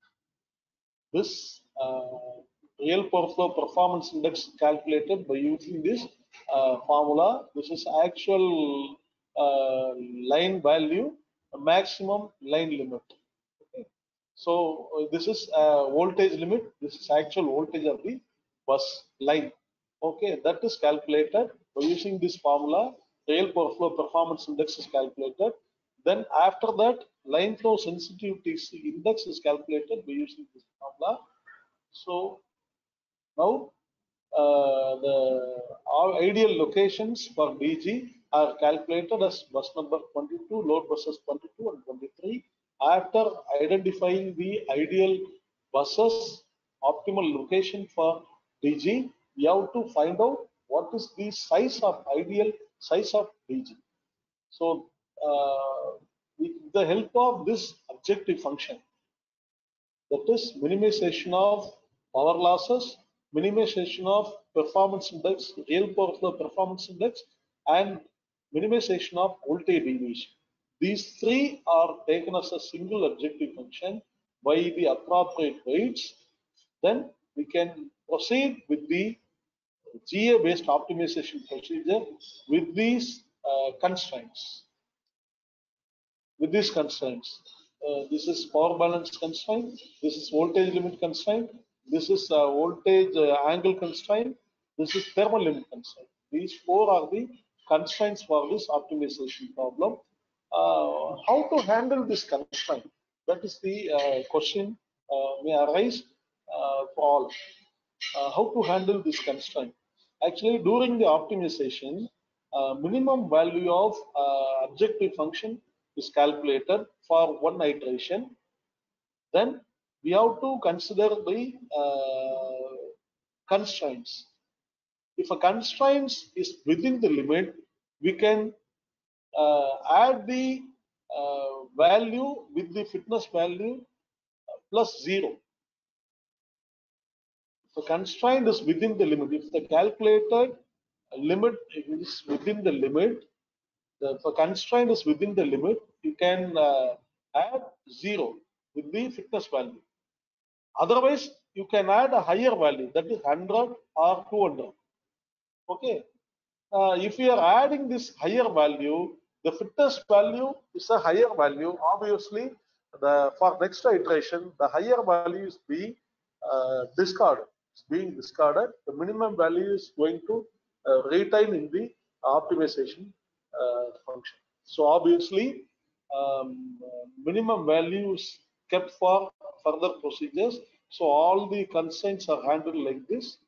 this uh, real power flow performance index calculated by using this uh, formula. This is actual uh, line value, maximum line limit. Okay. So uh, this is uh, voltage limit. This is actual voltage of the bus line. Okay, that is calculated by using this formula. Real power flow performance index is calculated. Then after that, line flow sensitivity index is calculated by using this formula. So now uh, the all ideal locations for D G are calculated as bus number twenty-two, load buses twenty-two and twenty-three. After identifying the ideal buses, optimal location for D G, we have to find out what is the size of ideal size of D G. So uh, with the help of this objective function, that is minimization of power losses, minimization of performance index, real power flow performance index, and minimization of voltage deviation. These three are taken as a single objective function by the appropriate weights. Then we can proceed with the G A based optimization procedure with these uh, constraints. With these constraints. Uh, this is power balance constraint, this is voltage limit constraint, this is uh, voltage uh, angle constraint, this is thermal limit constraint. These four are the constraints for this optimization problem. Uh, how to handle this constraint? That is the uh, question uh, may arise uh, for all. Uh, how to handle this constraint? Actually, during the optimization, uh, minimum value of uh, objective function is calculated for one iteration. Then we have to consider the uh, constraints. If a constraint is within the limit, we can uh, add the uh, value with the fitness value plus zero. The constraint is within the limit. If the calculated limit is within the limit, the, the constraint is within the limit, you can uh, add zero with the fitness value. Otherwise, you can add a higher value, that is one hundred or two hundred. Okay. Uh, if you are adding this higher value, the fitness value is a higher value. Obviously, the for next iteration, the higher value is being uh, discarded. It's being discarded. The minimum value is going to uh, retain in the optimization uh, function. So obviously, um, minimum value is kept for further procedures. So all the constraints are handled like this.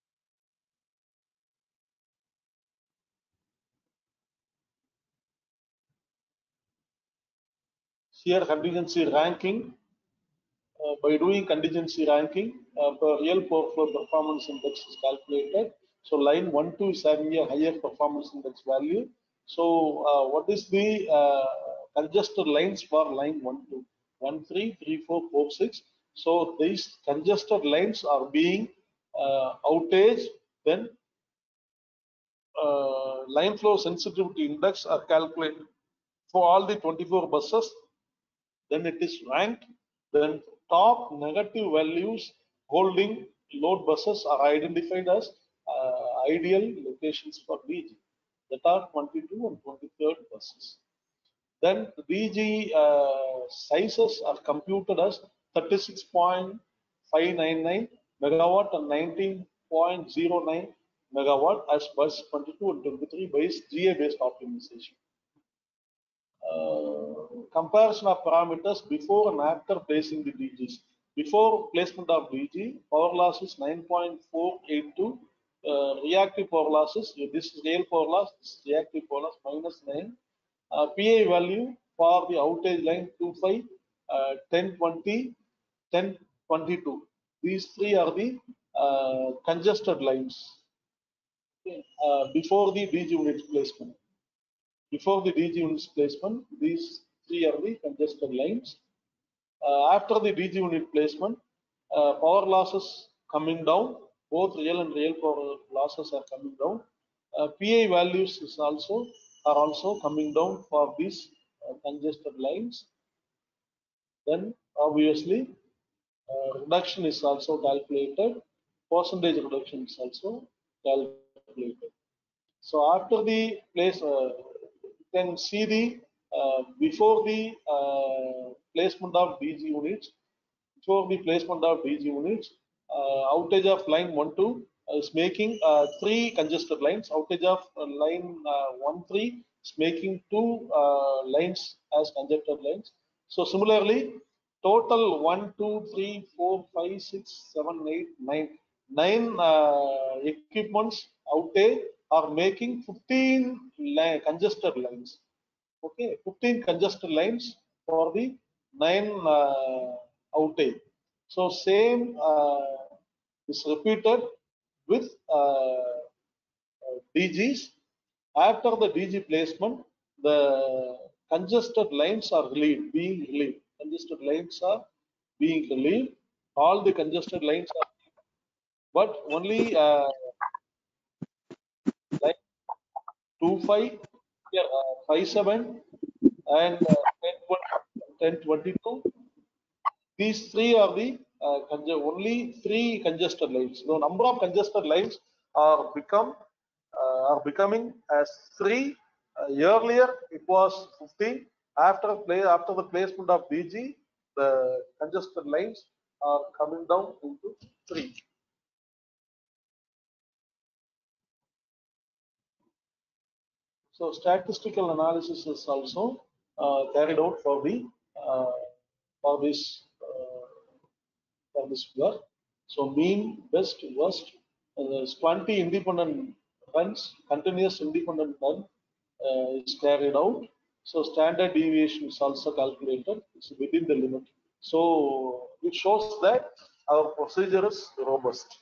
Here contingency ranking. Uh, by doing contingency ranking, uh, the real power flow performance index is calculated. So line one two is having a higher performance index value. So uh, what is the uh, congested lines for line one two? one, three, three, four, four, six. So these congested lines are being uh, outage, then uh, line flow sensitivity index are calculated for all the twenty-four buses. Then it is ranked. Then top negative values holding load buses are identified as uh, ideal locations for D G. That are twenty-two and twenty-third buses. Then D G uh, sizes are computed as thirty-six point five nine nine megawatt and nineteen point zero nine megawatt as bus twenty-two and twenty-three based G A based optimization. Uh, comparison of parameters before and after placing the D Gs. Before placement of D G, power loss is nine point four eight two. Uh, reactive power losses, this is real power loss, this is reactive power loss minus nine. Uh, P I value for the outage line twenty-five, uh, ten twenty, ten twenty-two. These three are the uh, congested lines uh, before the D G unit placement. Before the D G unit placement, these three are the congested lines. Uh, after the D G unit placement, uh, power losses coming down, both real and real power losses are coming down. Uh, P I values is also are also coming down for these uh, congested lines. Then obviously uh, reduction is also calculated. Percentage reduction is also calculated. So after the place, uh, you can see the uh, before the uh, placement of D G units. Before the placement of D G units, uh, outage of line one two is making uh, three congested lines. Outage of uh, line uh, one three is making two uh, lines as congested lines. So similarly, total one, two, three, four, five, six, seven, eight, nine, nine uh, equipments outage are making fifteen li congested lines. Okay, fifteen congested lines for the nine uh, outage. So same uh, is repeated with uh, D Gs. After the D G placement, the congested lines are relieved, being relieved. Congested lines are being relieved. All the congested lines are, but only uh, line two five, yeah, uh, five seven, and uh, ten twenty-two. These three are the uh, only three congested lines. The number of congested lines are become uh, are becoming as three. Uh, earlier it was fifteen. After play after the placement of D G, the congested lines are coming down into three. So statistical analysis is also uh, carried out for the uh, for this uh, for this work. So mean, best, worst, uh, there's twenty independent runs, continuous independent run uh, is carried out. So standard deviation is also calculated. It's within the limit. So it shows that our procedure is robust.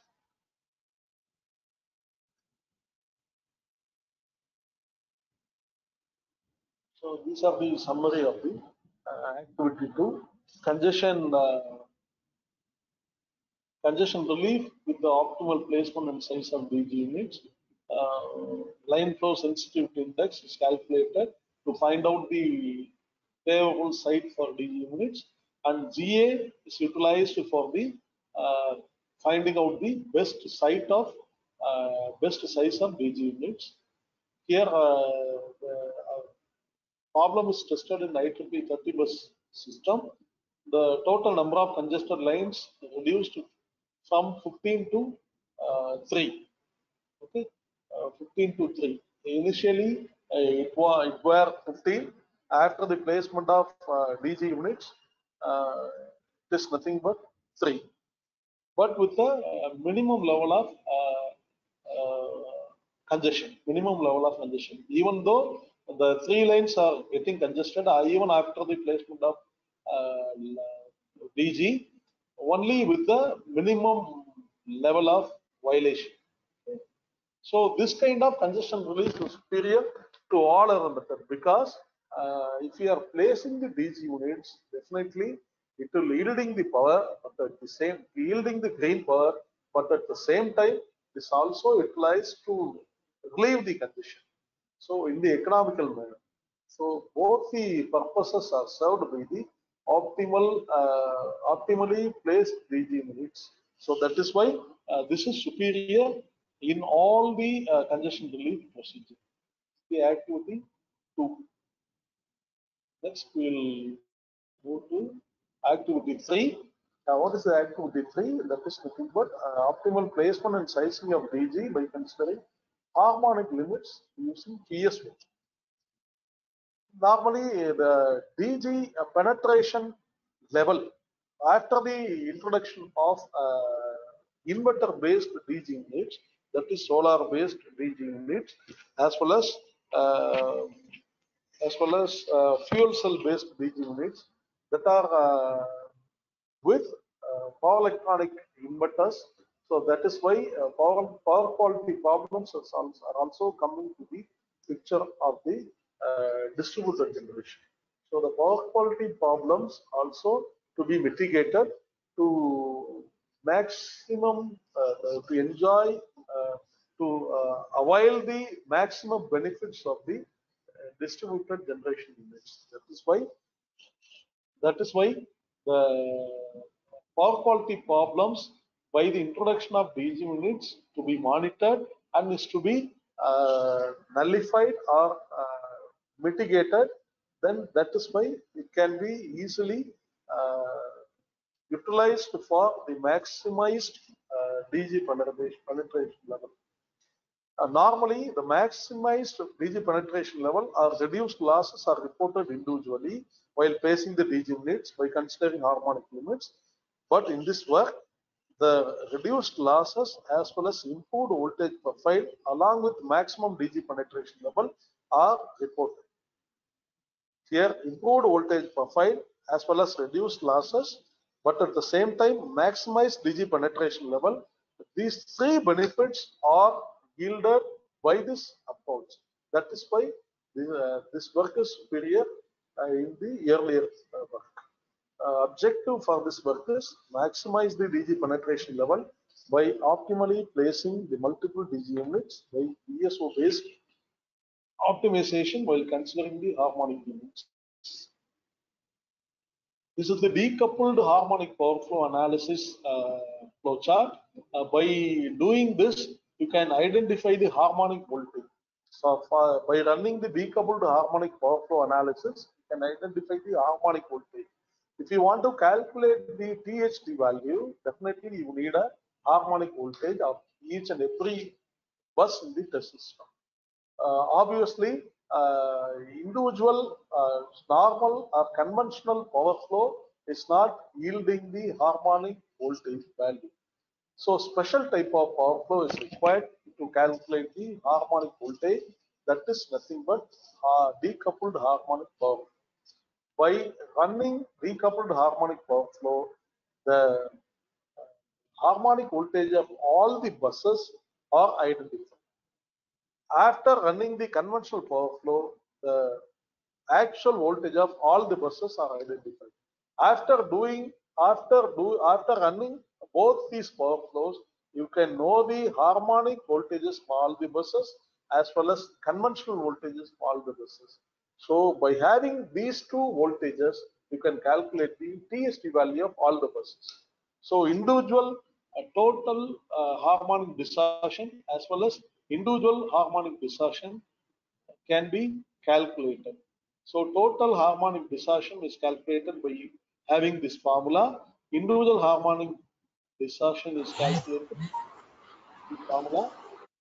So these are the summary of the uh, activity two. Congestion uh, congestion relief with the optimal placement and size of D G units. Uh, line flow sensitivity index is calculated to find out the favorable site for D G units, and G A is utilized for the uh, finding out the best site of uh, best size of D G units. Here, uh, the uh, problem is tested in I triple E thirty bus system. The total number of congested lines reduced from fifteen to uh, three. Okay, uh, fifteen to three. Initially, uh, it was it were fifteen. After the placement of uh, D G units, uh, it is nothing but three. But with a minimum level of uh, uh, congestion, minimum level of congestion. Even though the three lanes are getting congested, uh, even after the placement of uh, D G, only with the minimum level of violation. So this kind of congestion relief is superior to all other methods, because uh, if you are placing the D G units, definitely it will yielding the power, but at the same yielding the green power, but at the same time, this also utilized to relieve the congestion. So in the economical manner. So both the purposes are served by the optimal, uh, optimally placed D G units. So that is why uh, this is superior in all the uh, congestion relief procedure. The activity two. Next we'll move to activity three. Now what is the activity three? That is nothing but uh, optimal placement and sizing of D G by considering harmonic limits using P S O. Normally the D G penetration level after the introduction of uh, inverter based D G units, that is solar based D G units, as well as uh, as well as uh, fuel cell based D G units that are uh, with uh, power electronic inverters. So that is why uh, power, power quality problems are also coming to the picture of the uh, distributed generation. So the power quality problems also to be mitigated to maximum, uh, to enjoy, uh, to uh, avail the maximum benefits of the uh, distributed generation units. That is why that is why the power quality problems by the introduction of D G units to be monitored and is to be uh, nullified or uh, mitigated, then that is why it can be easily uh, utilized for the maximized uh, D G penetration, penetration level. Uh, normally, the maximized D G penetration level or reduced losses are reported individually while placing the D G units by considering harmonic limits. But in this work, the reduced losses as well as improved voltage profile along with maximum D G penetration level are reported. Here, improved voltage profile as well as reduced losses, but at the same time, maximized D G penetration level. These three benefits are yielded by this approach. That is why this, uh, this work is superior uh, in the earlier uh, work. Uh, objective for this work is maximize the D G penetration level by optimally placing the multiple D G units by P S O based optimization while considering the harmonic units. This is the decoupled harmonic power flow analysis uh, flow chart. Uh, by doing this, you can identify the harmonic voltage. So for, by running the decoupled harmonic power flow analysis, you can identify the harmonic voltage. If you want to calculate the T H D value, definitely you need a harmonic voltage of each and every bus in the test system. Uh, obviously, uh, individual uh, normal or conventional power flow is not yielding the harmonic voltage value. So special type of power flow is required to calculate the harmonic voltage. That is nothing but uh, decoupled harmonic power. By running decoupled harmonic power flow, the harmonic voltage of all the buses are identified. After running the conventional power flow, the actual voltage of all the buses are identified. After doing, after do, after running both these power flows, you can know the harmonic voltages for all the buses as well as conventional voltages for all the buses. So by having these two voltages, you can calculate the T S D value of all the buses. So individual uh, total uh, harmonic distortion as well as individual harmonic distortion can be calculated. So total harmonic distortion is calculated by having this formula. Individual harmonic distortion is calculated this formula.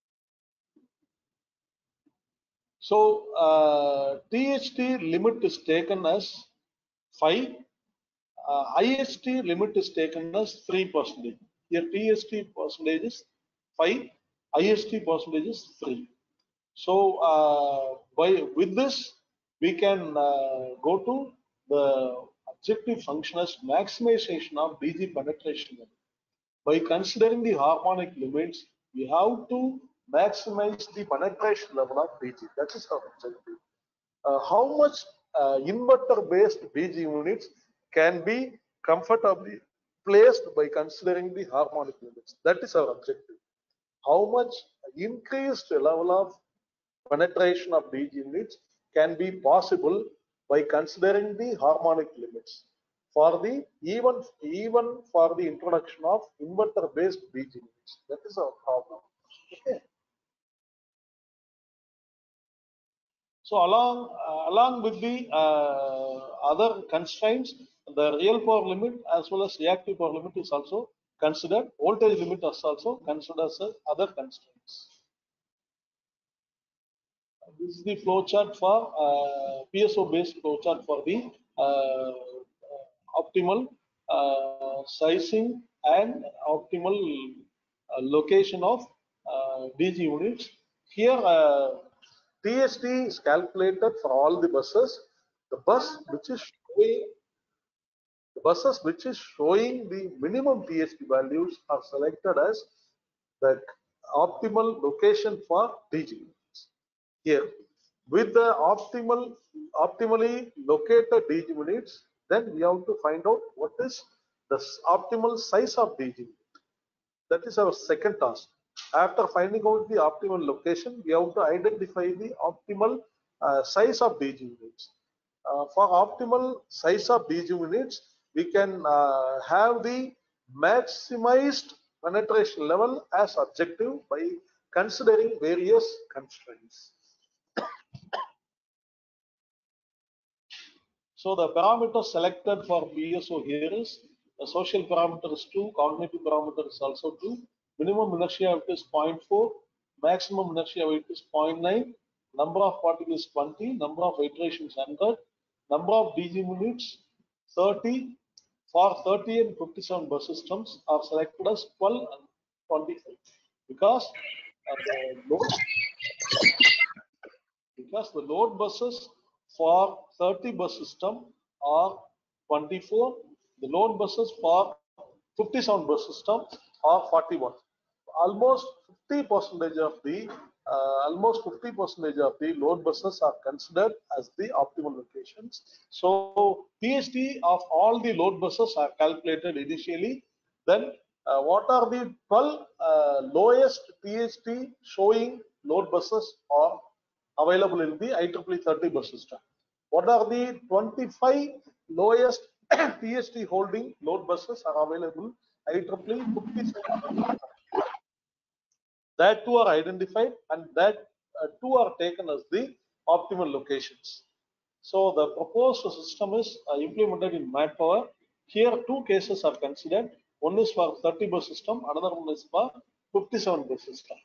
So uh, T H D limit is taken as five. Uh, I S T limit is taken as three percent. Here T S T percentage is five, I S T percentage is three. So uh, by with this, we can uh, go to the objective function as maximization of D G penetration level. By considering the harmonic limits, we have to maximize the penetration level of D G. That is our objective. Uh, how much uh, inverter-based D G units can be comfortably placed by considering the harmonic limits? That is our objective. How much increased level of penetration of these units can be possible by considering the harmonic limits for the even even for the introduction of inverter based Beej units. That is our problem. Okay. So along uh, along with the uh, other constraints, the real power limit as well as reactive power limit is also considered. Voltage limit is also considered as other constraints. This is the flow chart for uh, P S O based flow chart for the uh, optimal uh, sizing and optimal uh, location of uh, D G units. Here, uh, T S T is calculated for all the buses. The bus which is showing the buses which is showing the minimum T S T values are selected as the optimal location for D G units. Here, with the optimal optimally located D G units, then we have to find out what is the optimal size of D G unit. That is our second task. After finding out the optimal location, we have to identify the optimal uh, size of D G units. Uh, for optimal size of D G units, we can uh, have the maximized penetration level as objective by considering various constraints. So the parameters selected for P S O here is the social parameter is two, cognitive parameter is also two, minimum inertia weight is zero point four, maximum inertia weight is zero point nine, number of particles twenty, number of iterations one hundred, number of D G units thirty. For thirty and fifty-seven bus systems are selected as twelve and twenty-five because uh, the load because the load buses for thirty bus system are twenty-four, the load buses for fifty-seven bus system are forty-one. Almost fifty percentage of the uh, almost fifty percentage of the load buses are considered as the optimal locations. So T S T of all the load buses are calculated initially. Then uh, what are the twelve uh, lowest T S T showing load buses are available in the I triple E thirty bus system? What are the twenty-five lowest T S T holding load buses are available I triple E fifty-seven? That two are identified and that uh, two are taken as the optimal locations. So the proposed system is uh, implemented in MatPower. Here two cases are considered. One is for thirty bus system, another one is for fifty-seven bus system.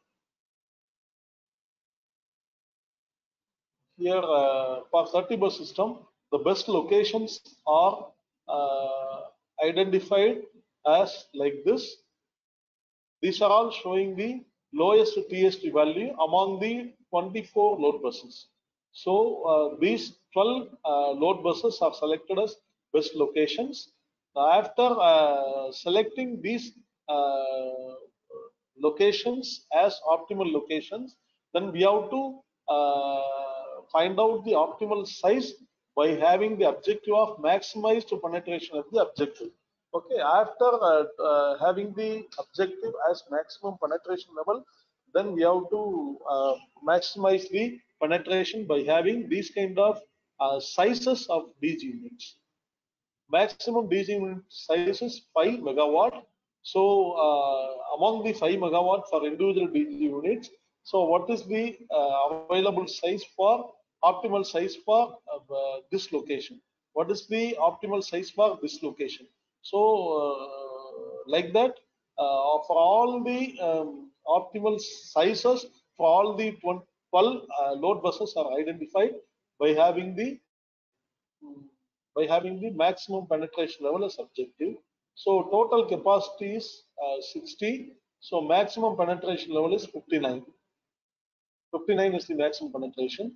Here uh, for thirty bus system, the best locations are uh, identified as like this. These are all showing the lowest T S T value among the twenty-four load buses. So uh, these twelve uh, load buses are selected as best locations. After uh, selecting these uh, locations as optimal locations, then we have to uh, find out the optimal size by having the objective of maximized penetration of the objective. Okay, after uh, uh, having the objective as maximum penetration level, then we have to uh, maximize the penetration by having these kind of uh, sizes of D G units. Maximum D G unit size is five megawatt. So uh, among the five megawatt for individual D G units, so what is the uh, available size for optimal size for uh, this location? What is the optimal size for this location? So uh, like that, uh, for all the um, optimal sizes for all the twelve uh, load buses are identified by having the by having the maximum penetration level as objective. So total capacity is uh, sixty. So maximum penetration level is fifty-nine. fifty-nine is the maximum penetration.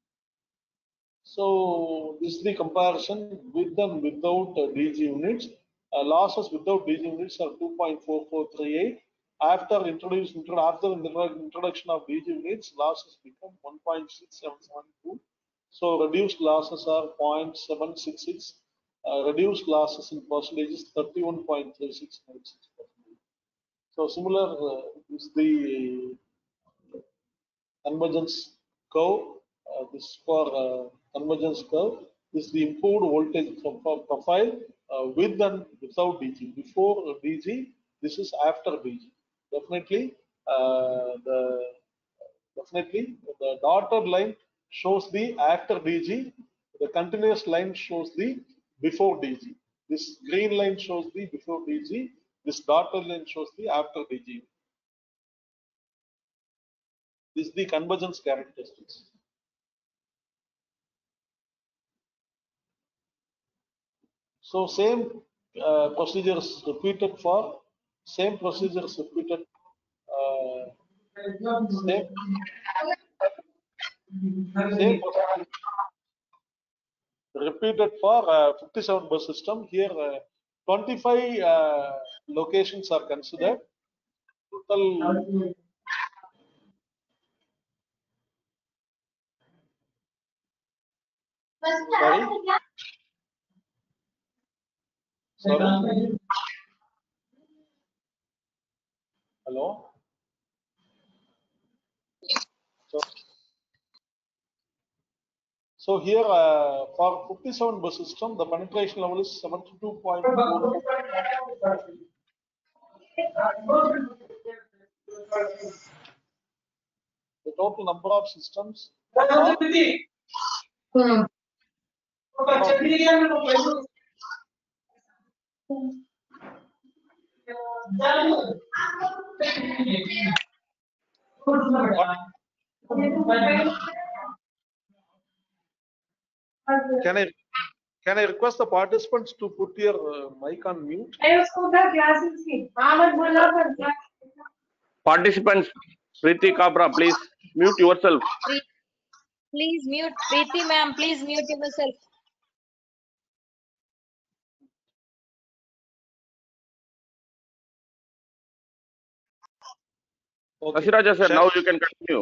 So this is the comparison with and without uh, D G units. Uh, losses without D G units are two point four four three eight. After introduce, after the introduction of D G units, losses become one point six seven seven two. So reduced losses are zero point seven six six. Uh, reduced losses in percentage is thirty-one point three six nine six percent. So similar uh, is the convergence curve. Uh, this for uh, convergence curve. This is the improved voltage profile uh, with and without D G. Before D G, this is after D G. Definitely, uh, the definitely the dotted line shows the after D G. The continuous line shows the before D G. This green line shows the before D G. This dotted line shows the after D G. This is the convergence characteristics. So same uh, procedures repeated for same procedures repeated uh, same same procedure repeated for uh, fifty-seven bus system. Here uh, twenty-five uh, locations are considered. Total sorry sorry hello. So, so here uh, for fifty-seven bus system, the penetration level is seventy-two point four. The total number of systems are, can I can I request the participants to put your uh, mic on mute? Participants, Preeti Kabra, please mute yourself. Please mute. Preeti ma'am, please mute yourself. Okay. Sashiraja sir, now you can continue.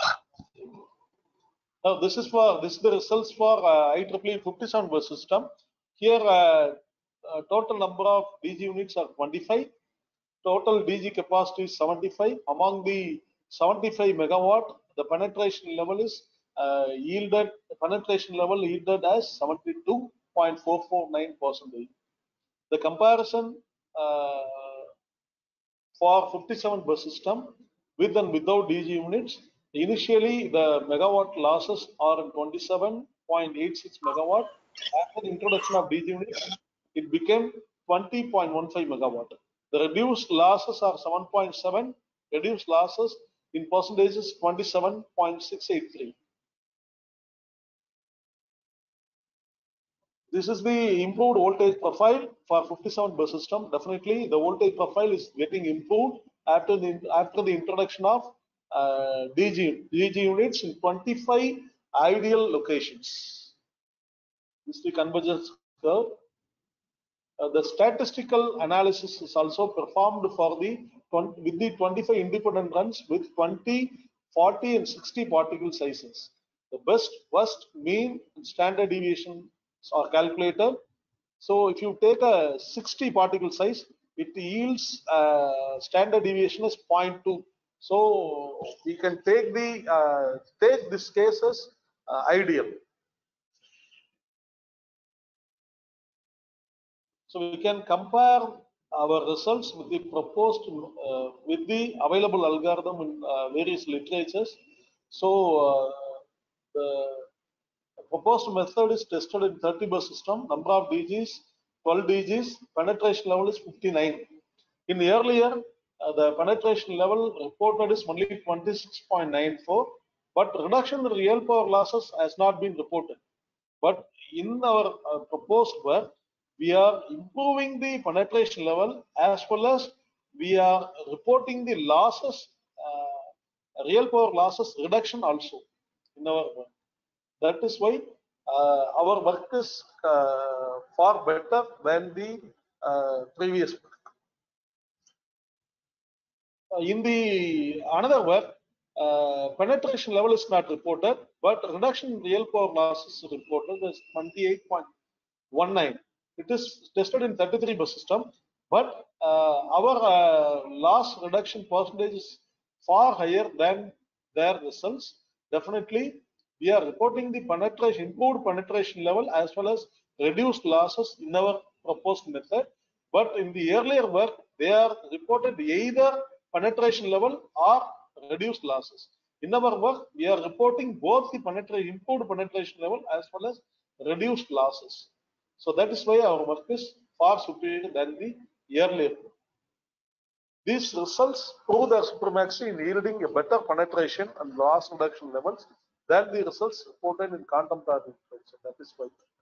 Now this is for this is the results for uh, I triple E fifty-seven bus system. Here uh, uh, total number of D G units are twenty-five. Total D G capacity is seventy-five. Among the seventy-five megawatt, the penetration level is uh, yielded penetration level yielded as seventy-two point four four nine percent. The comparison uh, for fifty-seven bus system with and without D G units. Initially, the megawatt losses are twenty-seven point eight six megawatt. After the introduction of D G units, it became twenty point one five megawatt. The reduced losses are seven point seven. Reduced losses in percentages twenty-seven point six eight three. This is the improved voltage profile for fifty-seven bus system. Definitely, the voltage profile is getting improved after the after the introduction of uh, D G D G units in twenty-five ideal locations. This is the convergence curve. Uh, the statistical analysis is also performed for the with the twenty-five independent runs with twenty, forty, and sixty particle sizes. The best, worst, mean, and standard deviation are calculated. So if you take a sixty particle size, it yields uh, standard deviation is zero point two. So we can take the uh, take this case as uh, ideal. So we can compare our results with the proposed uh, with the available algorithm in uh, various literatures. So uh, the proposed method is tested in thirty bus system. Number of D Gs twelve D Gs. Penetration level is fifty-nine. In the earlier, uh, the penetration level reported is only twenty-six point nine four, but reduction in real power losses has not been reported. But in our uh, proposed work, we are improving the penetration level as well as we are reporting the losses, uh, real power losses reduction also in our work. That is why uh, our work is uh, far better than the uh, previous work. Uh, in the another work, uh, penetration level is not reported, but reduction in real power losses reported is twenty-eight point one nine. It is tested in thirty-three bus system, but uh, our uh, loss reduction percentage is far higher than their results. definitely we are reporting the penetration, improved penetration level as well as reduced losses in our proposed method. But in the earlier work, they are reported either penetration level or reduced losses. In our work, we are reporting both the penetration, improved penetration level as well as reduced losses. So that is why our work is far superior than the earlier work. These results prove their supremacy in yielding a better penetration and loss reduction levels than the results reported in contemporary literature. That is why.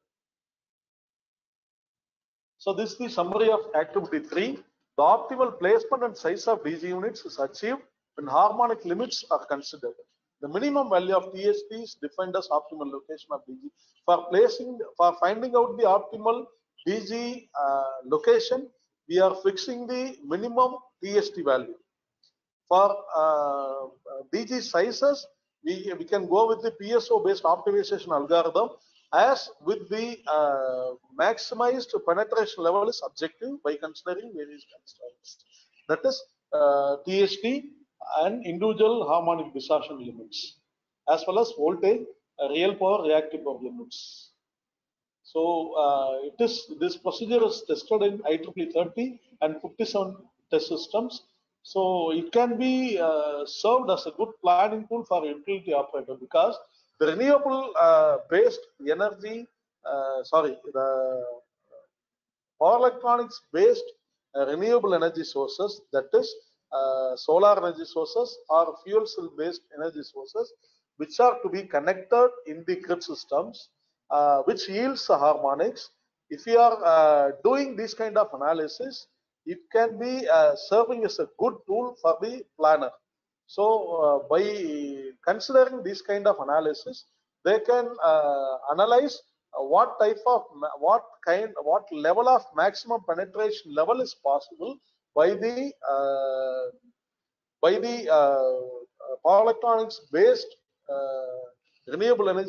So this is the summary of activity three. The optimal placement and size of D G units is achieved when harmonic limits are considered. The minimum value of T H P is defined as optimal location of D G. For placing, for finding out the optimal D G uh, location, we are fixing the minimum T H T value. For uh, D G sizes, we, we can go with the P S O based optimization algorithm, as with the uh, maximized penetration level is objective by considering various constraints. That is uh, T H T and individual harmonic distortion limits, as well as voltage, uh, real power, reactive power limits. So uh, it is, this procedure is tested in I triple E thirty and fifty-seven test systems. So it can be uh, served as a good planning tool for utility operator, because the renewable uh, based energy, uh, sorry, the power electronics based uh, renewable energy sources, that is uh, solar energy sources or fuel cell based energy sources, which are to be connected in the grid systems, uh, which yields the harmonics. If you are uh, doing this kind of analysis, it can be uh, serving as a good tool for the planner. So uh, by considering this kind of analysis, they can uh, analyze uh, what type of, what kind, what level of maximum penetration level is possible by the uh, by the uh, power electronics based uh, renewable energy,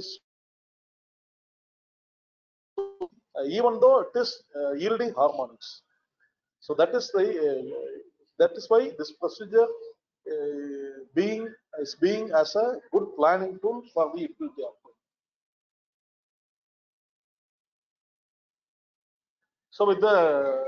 uh, even though it is uh, yielding harmonics. So that is the uh, that is why this procedure uh, being is being as a good planning tool for the utility operator. So with the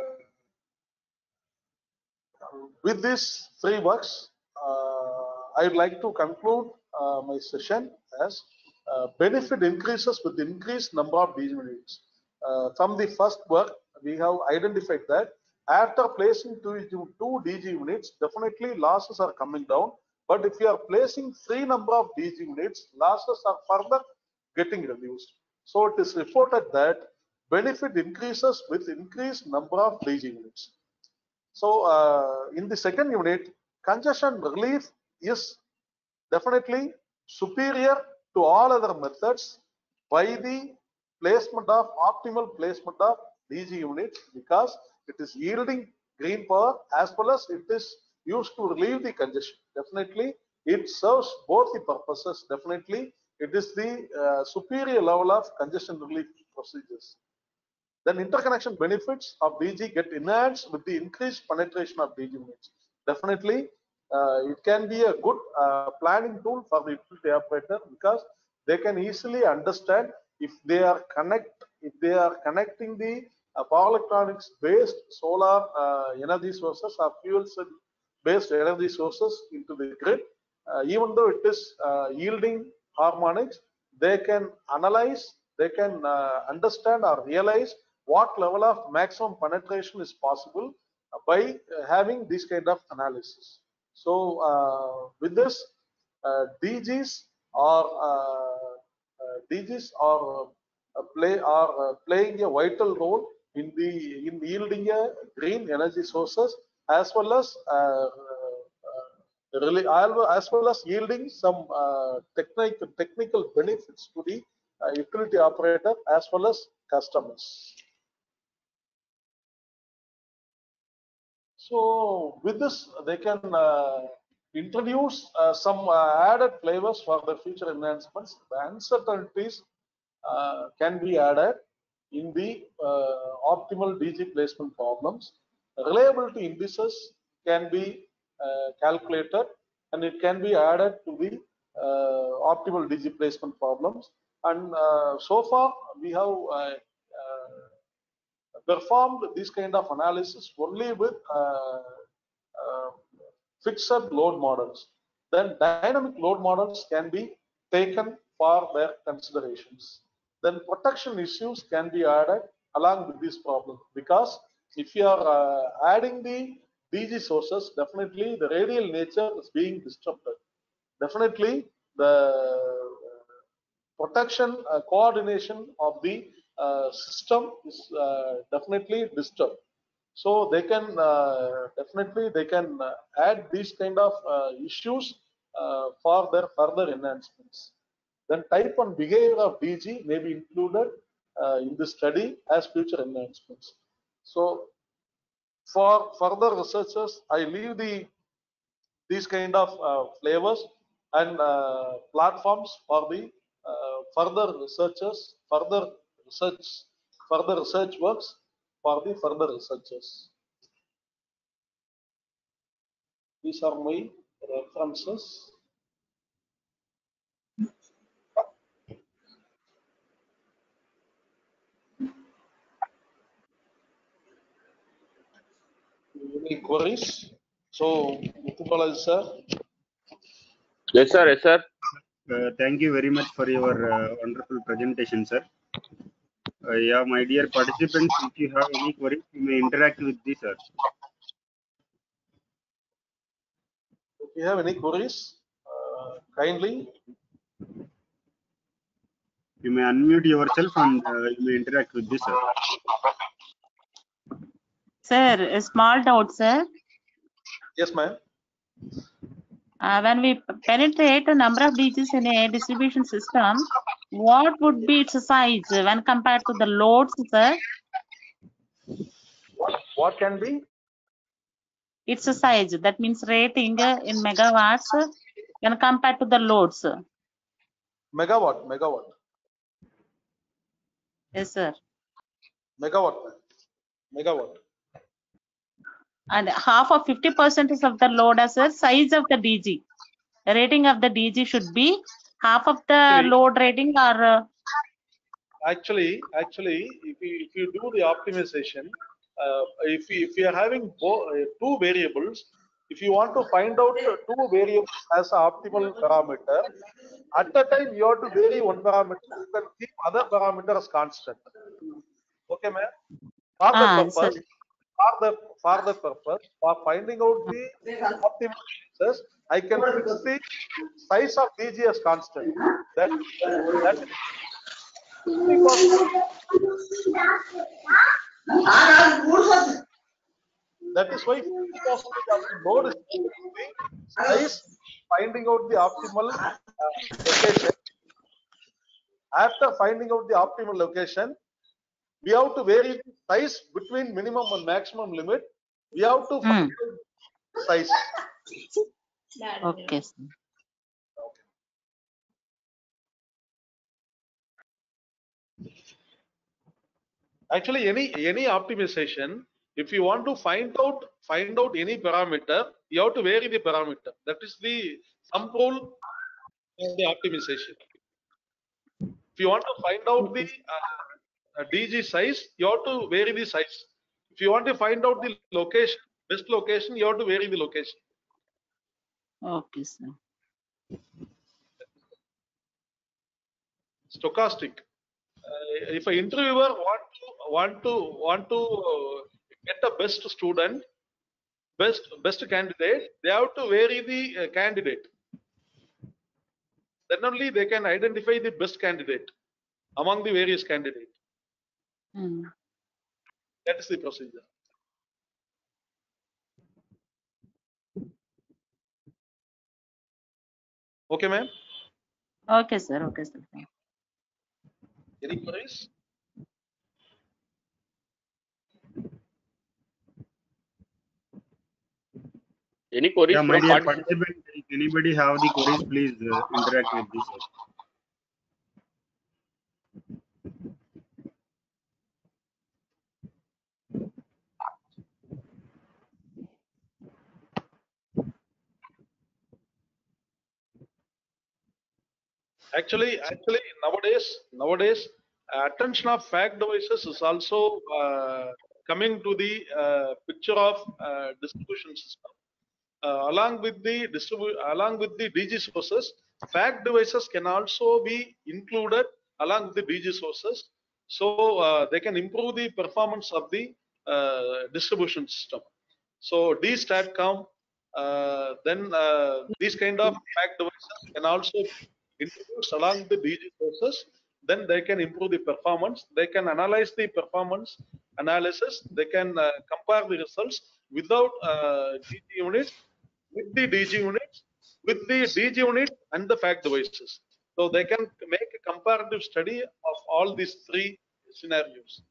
with these three works, uh, I would like to conclude uh, my session as uh, benefit increases with increased number of D G units. Uh, from the first work, we have identified that after placing two, two D G units, definitely losses are coming down. But if you are placing three number of D G units, losses are further getting reduced. So it is reported that benefit increases with increased number of D G units. So uh, in the second unit, congestion relief is definitely superior to all other methods by the placement of optimal placement of D G units, because it is yielding green power as well as it is used to relieve the congestion. Definitely it serves both the purposes. Definitely it is the uh, superior level of congestion relief procedures. Then interconnection benefits of D G get enhanced with the increased penetration of D G units. Definitely, uh, it can be a good uh, planning tool for the utility operator, because they can easily understand if they are connect if they are connecting the uh, power electronics based solar uh, energy sources or fuel cell based energy sources into the grid. Uh, even though it is uh, yielding harmonics, they can analyze, they can uh, understand or realize what level of maximum penetration is possible by uh, having this kind of analysis. So uh, with this, uh, D Gs are uh, uh, D Gs are uh, play are uh, playing a vital role in the in yielding a green energy sources, as well as uh, uh, really as well as yielding some uh, technical technical benefits to the uh, utility operator as well as customers. So with this, they can uh, introduce uh, some uh, added flavors for the future enhancements. The uncertainties uh, can be added in the uh, optimal D G placement problems. Reliability indices can be uh, calculated, and it can be added to the uh, optimal D G placement problems. And uh, so far, we have uh, uh, performed this kind of analysis only with uh, uh, fixed load models. Then dynamic load models can be taken for their considerations. Then protection issues can be added along with this problem, because if you are uh, adding the D G sources, definitely the radial nature is being disrupted. Definitely the protection uh, coordination of the uh, system is uh, definitely disturbed. So they can uh, definitely they can uh, add these kind of uh, issues uh, for their further enhancements. Then type and behavior of D G may be included uh, in the study as future enhancements. So for further researchers, I leave the these kind of uh, flavors and uh, platforms for the uh, further researchers, further research, further research works for the further researchers. These are my references. Any queries? So, Muthubalal sir. Yes, sir. Yes, sir. Uh, thank you very much for your uh, wonderful presentation, sir. Uh, yeah, my dear participants, if you have any queries, you may interact with this, sir. If you have any queries, uh, kindly. You may unmute yourself and uh, you may interact with this, sir. Sir, a small doubt, sir. Yes, ma'am. Uh, when we penetrate a number of D Gs in a distribution system, what would be its size when compared to the loads, sir? What, what can be? Its size, that means rating uh, in megawatts uh, when compared to the loads. Megawatt, megawatt, Yes, sir. megawatt, megawatt. And half of fifty percent of the load as a size of the D G. Rating of the D G should be half of the Actually, load rating or uh, actually, actually, if you, if you do the optimization, uh, if you, if you are having bo- uh, two variables, if you want to find out uh, two variables as an optimal parameter, at the time you have to vary one parameter, you can keep other parameter as constant. Okay, ma'am. For that ah, sir. purpose, for the for that purpose, for finding out the optimal sizes, I can fix the size of D G as constant. That that is fifty percent. That is why fifty percent of the load is the size, finding out the optimal uh, location. After finding out the optimal location, we have to vary the size between minimum and maximum limit. We have to find Mm. out the size. Okay, sir. Actually, any any optimization, if you want to find out find out any parameter, you have to vary the parameter. That is the some rule of the optimization. If you want to find out the uh, D G size, you have to vary the size. If you want to find out the location, best location, you have to vary the location. Okay, sir. Stochastic. Uh, if an interviewer want to want to want to uh, get the best student, best best candidate, they have to vary the uh, candidate. Then only they can identify the best candidate among the various candidates. Mm. That is the procedure. Okay, ma'am. Okay, sir. Okay, sir. Any queries? Any queries Yeah, my from dear participants? participants, if anybody have the queries, please uh, interact with this, sir. Actually, actually, nowadays, nowadays, uh, attention of fact devices is also uh, coming to the uh, picture of uh, distribution system. Uh, along with the distribu along with the D G sources, fact devices can also be included along with the D G sources, so uh, they can improve the performance of the uh, distribution system. So D StatCom, uh, then uh, these kind of fact devices can also introduce along the D G sources. Then they can improve the performance. They can analyze the performance analysis. They can uh, compare the results without uh, D G units, with the D G units, with the D G unit and the fact devices. So they can make a comparative study of all these three scenarios.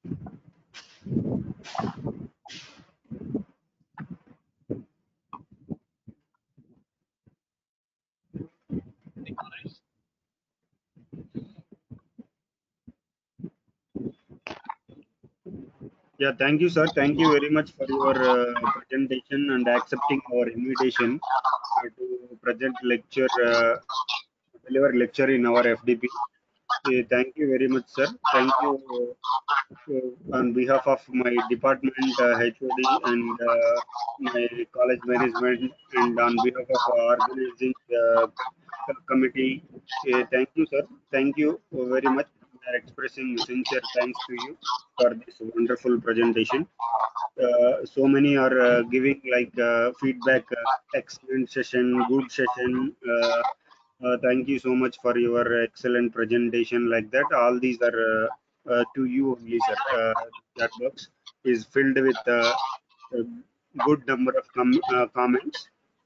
Yeah, thank you, sir. Thank you very much for your uh, presentation and accepting our invitation uh, to present lecture, uh, deliver lecture in our F D P. Uh, thank you very much, sir. Thank you uh, uh, on behalf of my department, uh, H O D, and uh, my college management, and on behalf of our organizing uh, committee. Uh, thank you, sir. Thank you very much. We are expressing sincere thanks to you for this wonderful presentation. Uh, so many are uh, giving like uh, feedback, uh, excellent session, good session. Uh, uh, thank you so much for your excellent presentation like that. All these are uh, uh, to you only, sir. Uh, chat box is filled with uh, a good number of com uh, comments.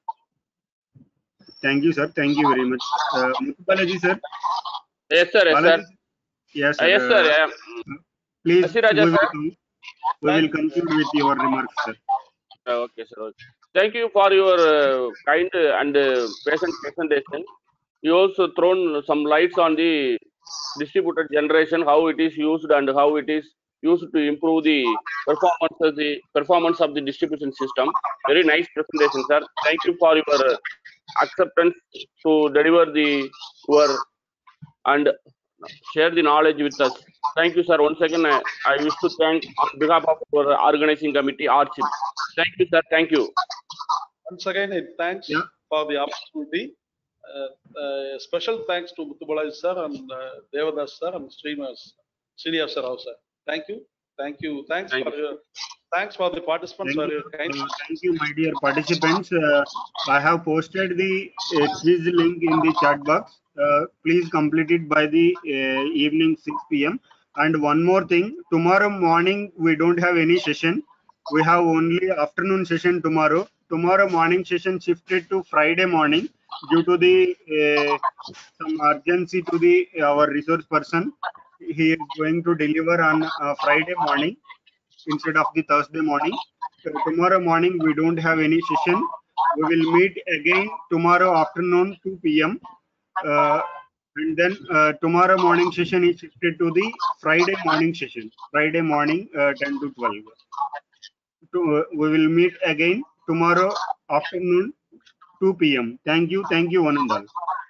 Thank you, sir. Thank you very much. Uh, Balaji, sir. Yes, sir. Yes, sir. Balaji, yes, Uh, sir. yes, sir. Uh, Yeah. please, Asiraja, we sir. will, we will conclude with your remarks, sir. Uh, okay, sir. Okay. Thank you for your uh, kind and uh, patient presentation. You also thrown some lights on the distributed generation, how it is used and how it is used to improve the performance of the performance of the distribution system. Very nice presentation, sir. Thank you for your uh, acceptance to deliver the your and share the knowledge with us. Thank you, sir. Once again, I, I wish to thank on behalf of our organizing committee, R C I P. Thank you, sir. Thank you. Once again, it thanks Yeah. for the opportunity. Uh, uh, special thanks to Muthubalaji sir and uh, Devadas sir and Srinivas, Srinivas sir also. Thank you, thank you, thanks Thank for you. your, thanks for the participants Thank for you, your kind. uh, thank you, my dear participants. Uh, I have posted the uh, quiz link in the chat box. Uh, please complete it by the uh, evening six P M And one more thing, tomorrow morning we don't have any session. We have only afternoon session tomorrow. Tomorrow morning session shifted to Friday morning due to the uh, some urgency to the our resource person. He is going to deliver on uh, Friday morning instead of the Thursday morning. So tomorrow morning we don't have any session. We will meet again tomorrow afternoon two P M Uh, and then uh, tomorrow morning session is shifted to the Friday morning session. Friday morning uh, ten to twelve. To, uh, we will meet again tomorrow afternoon two P M Thank you. Thank you, one and all.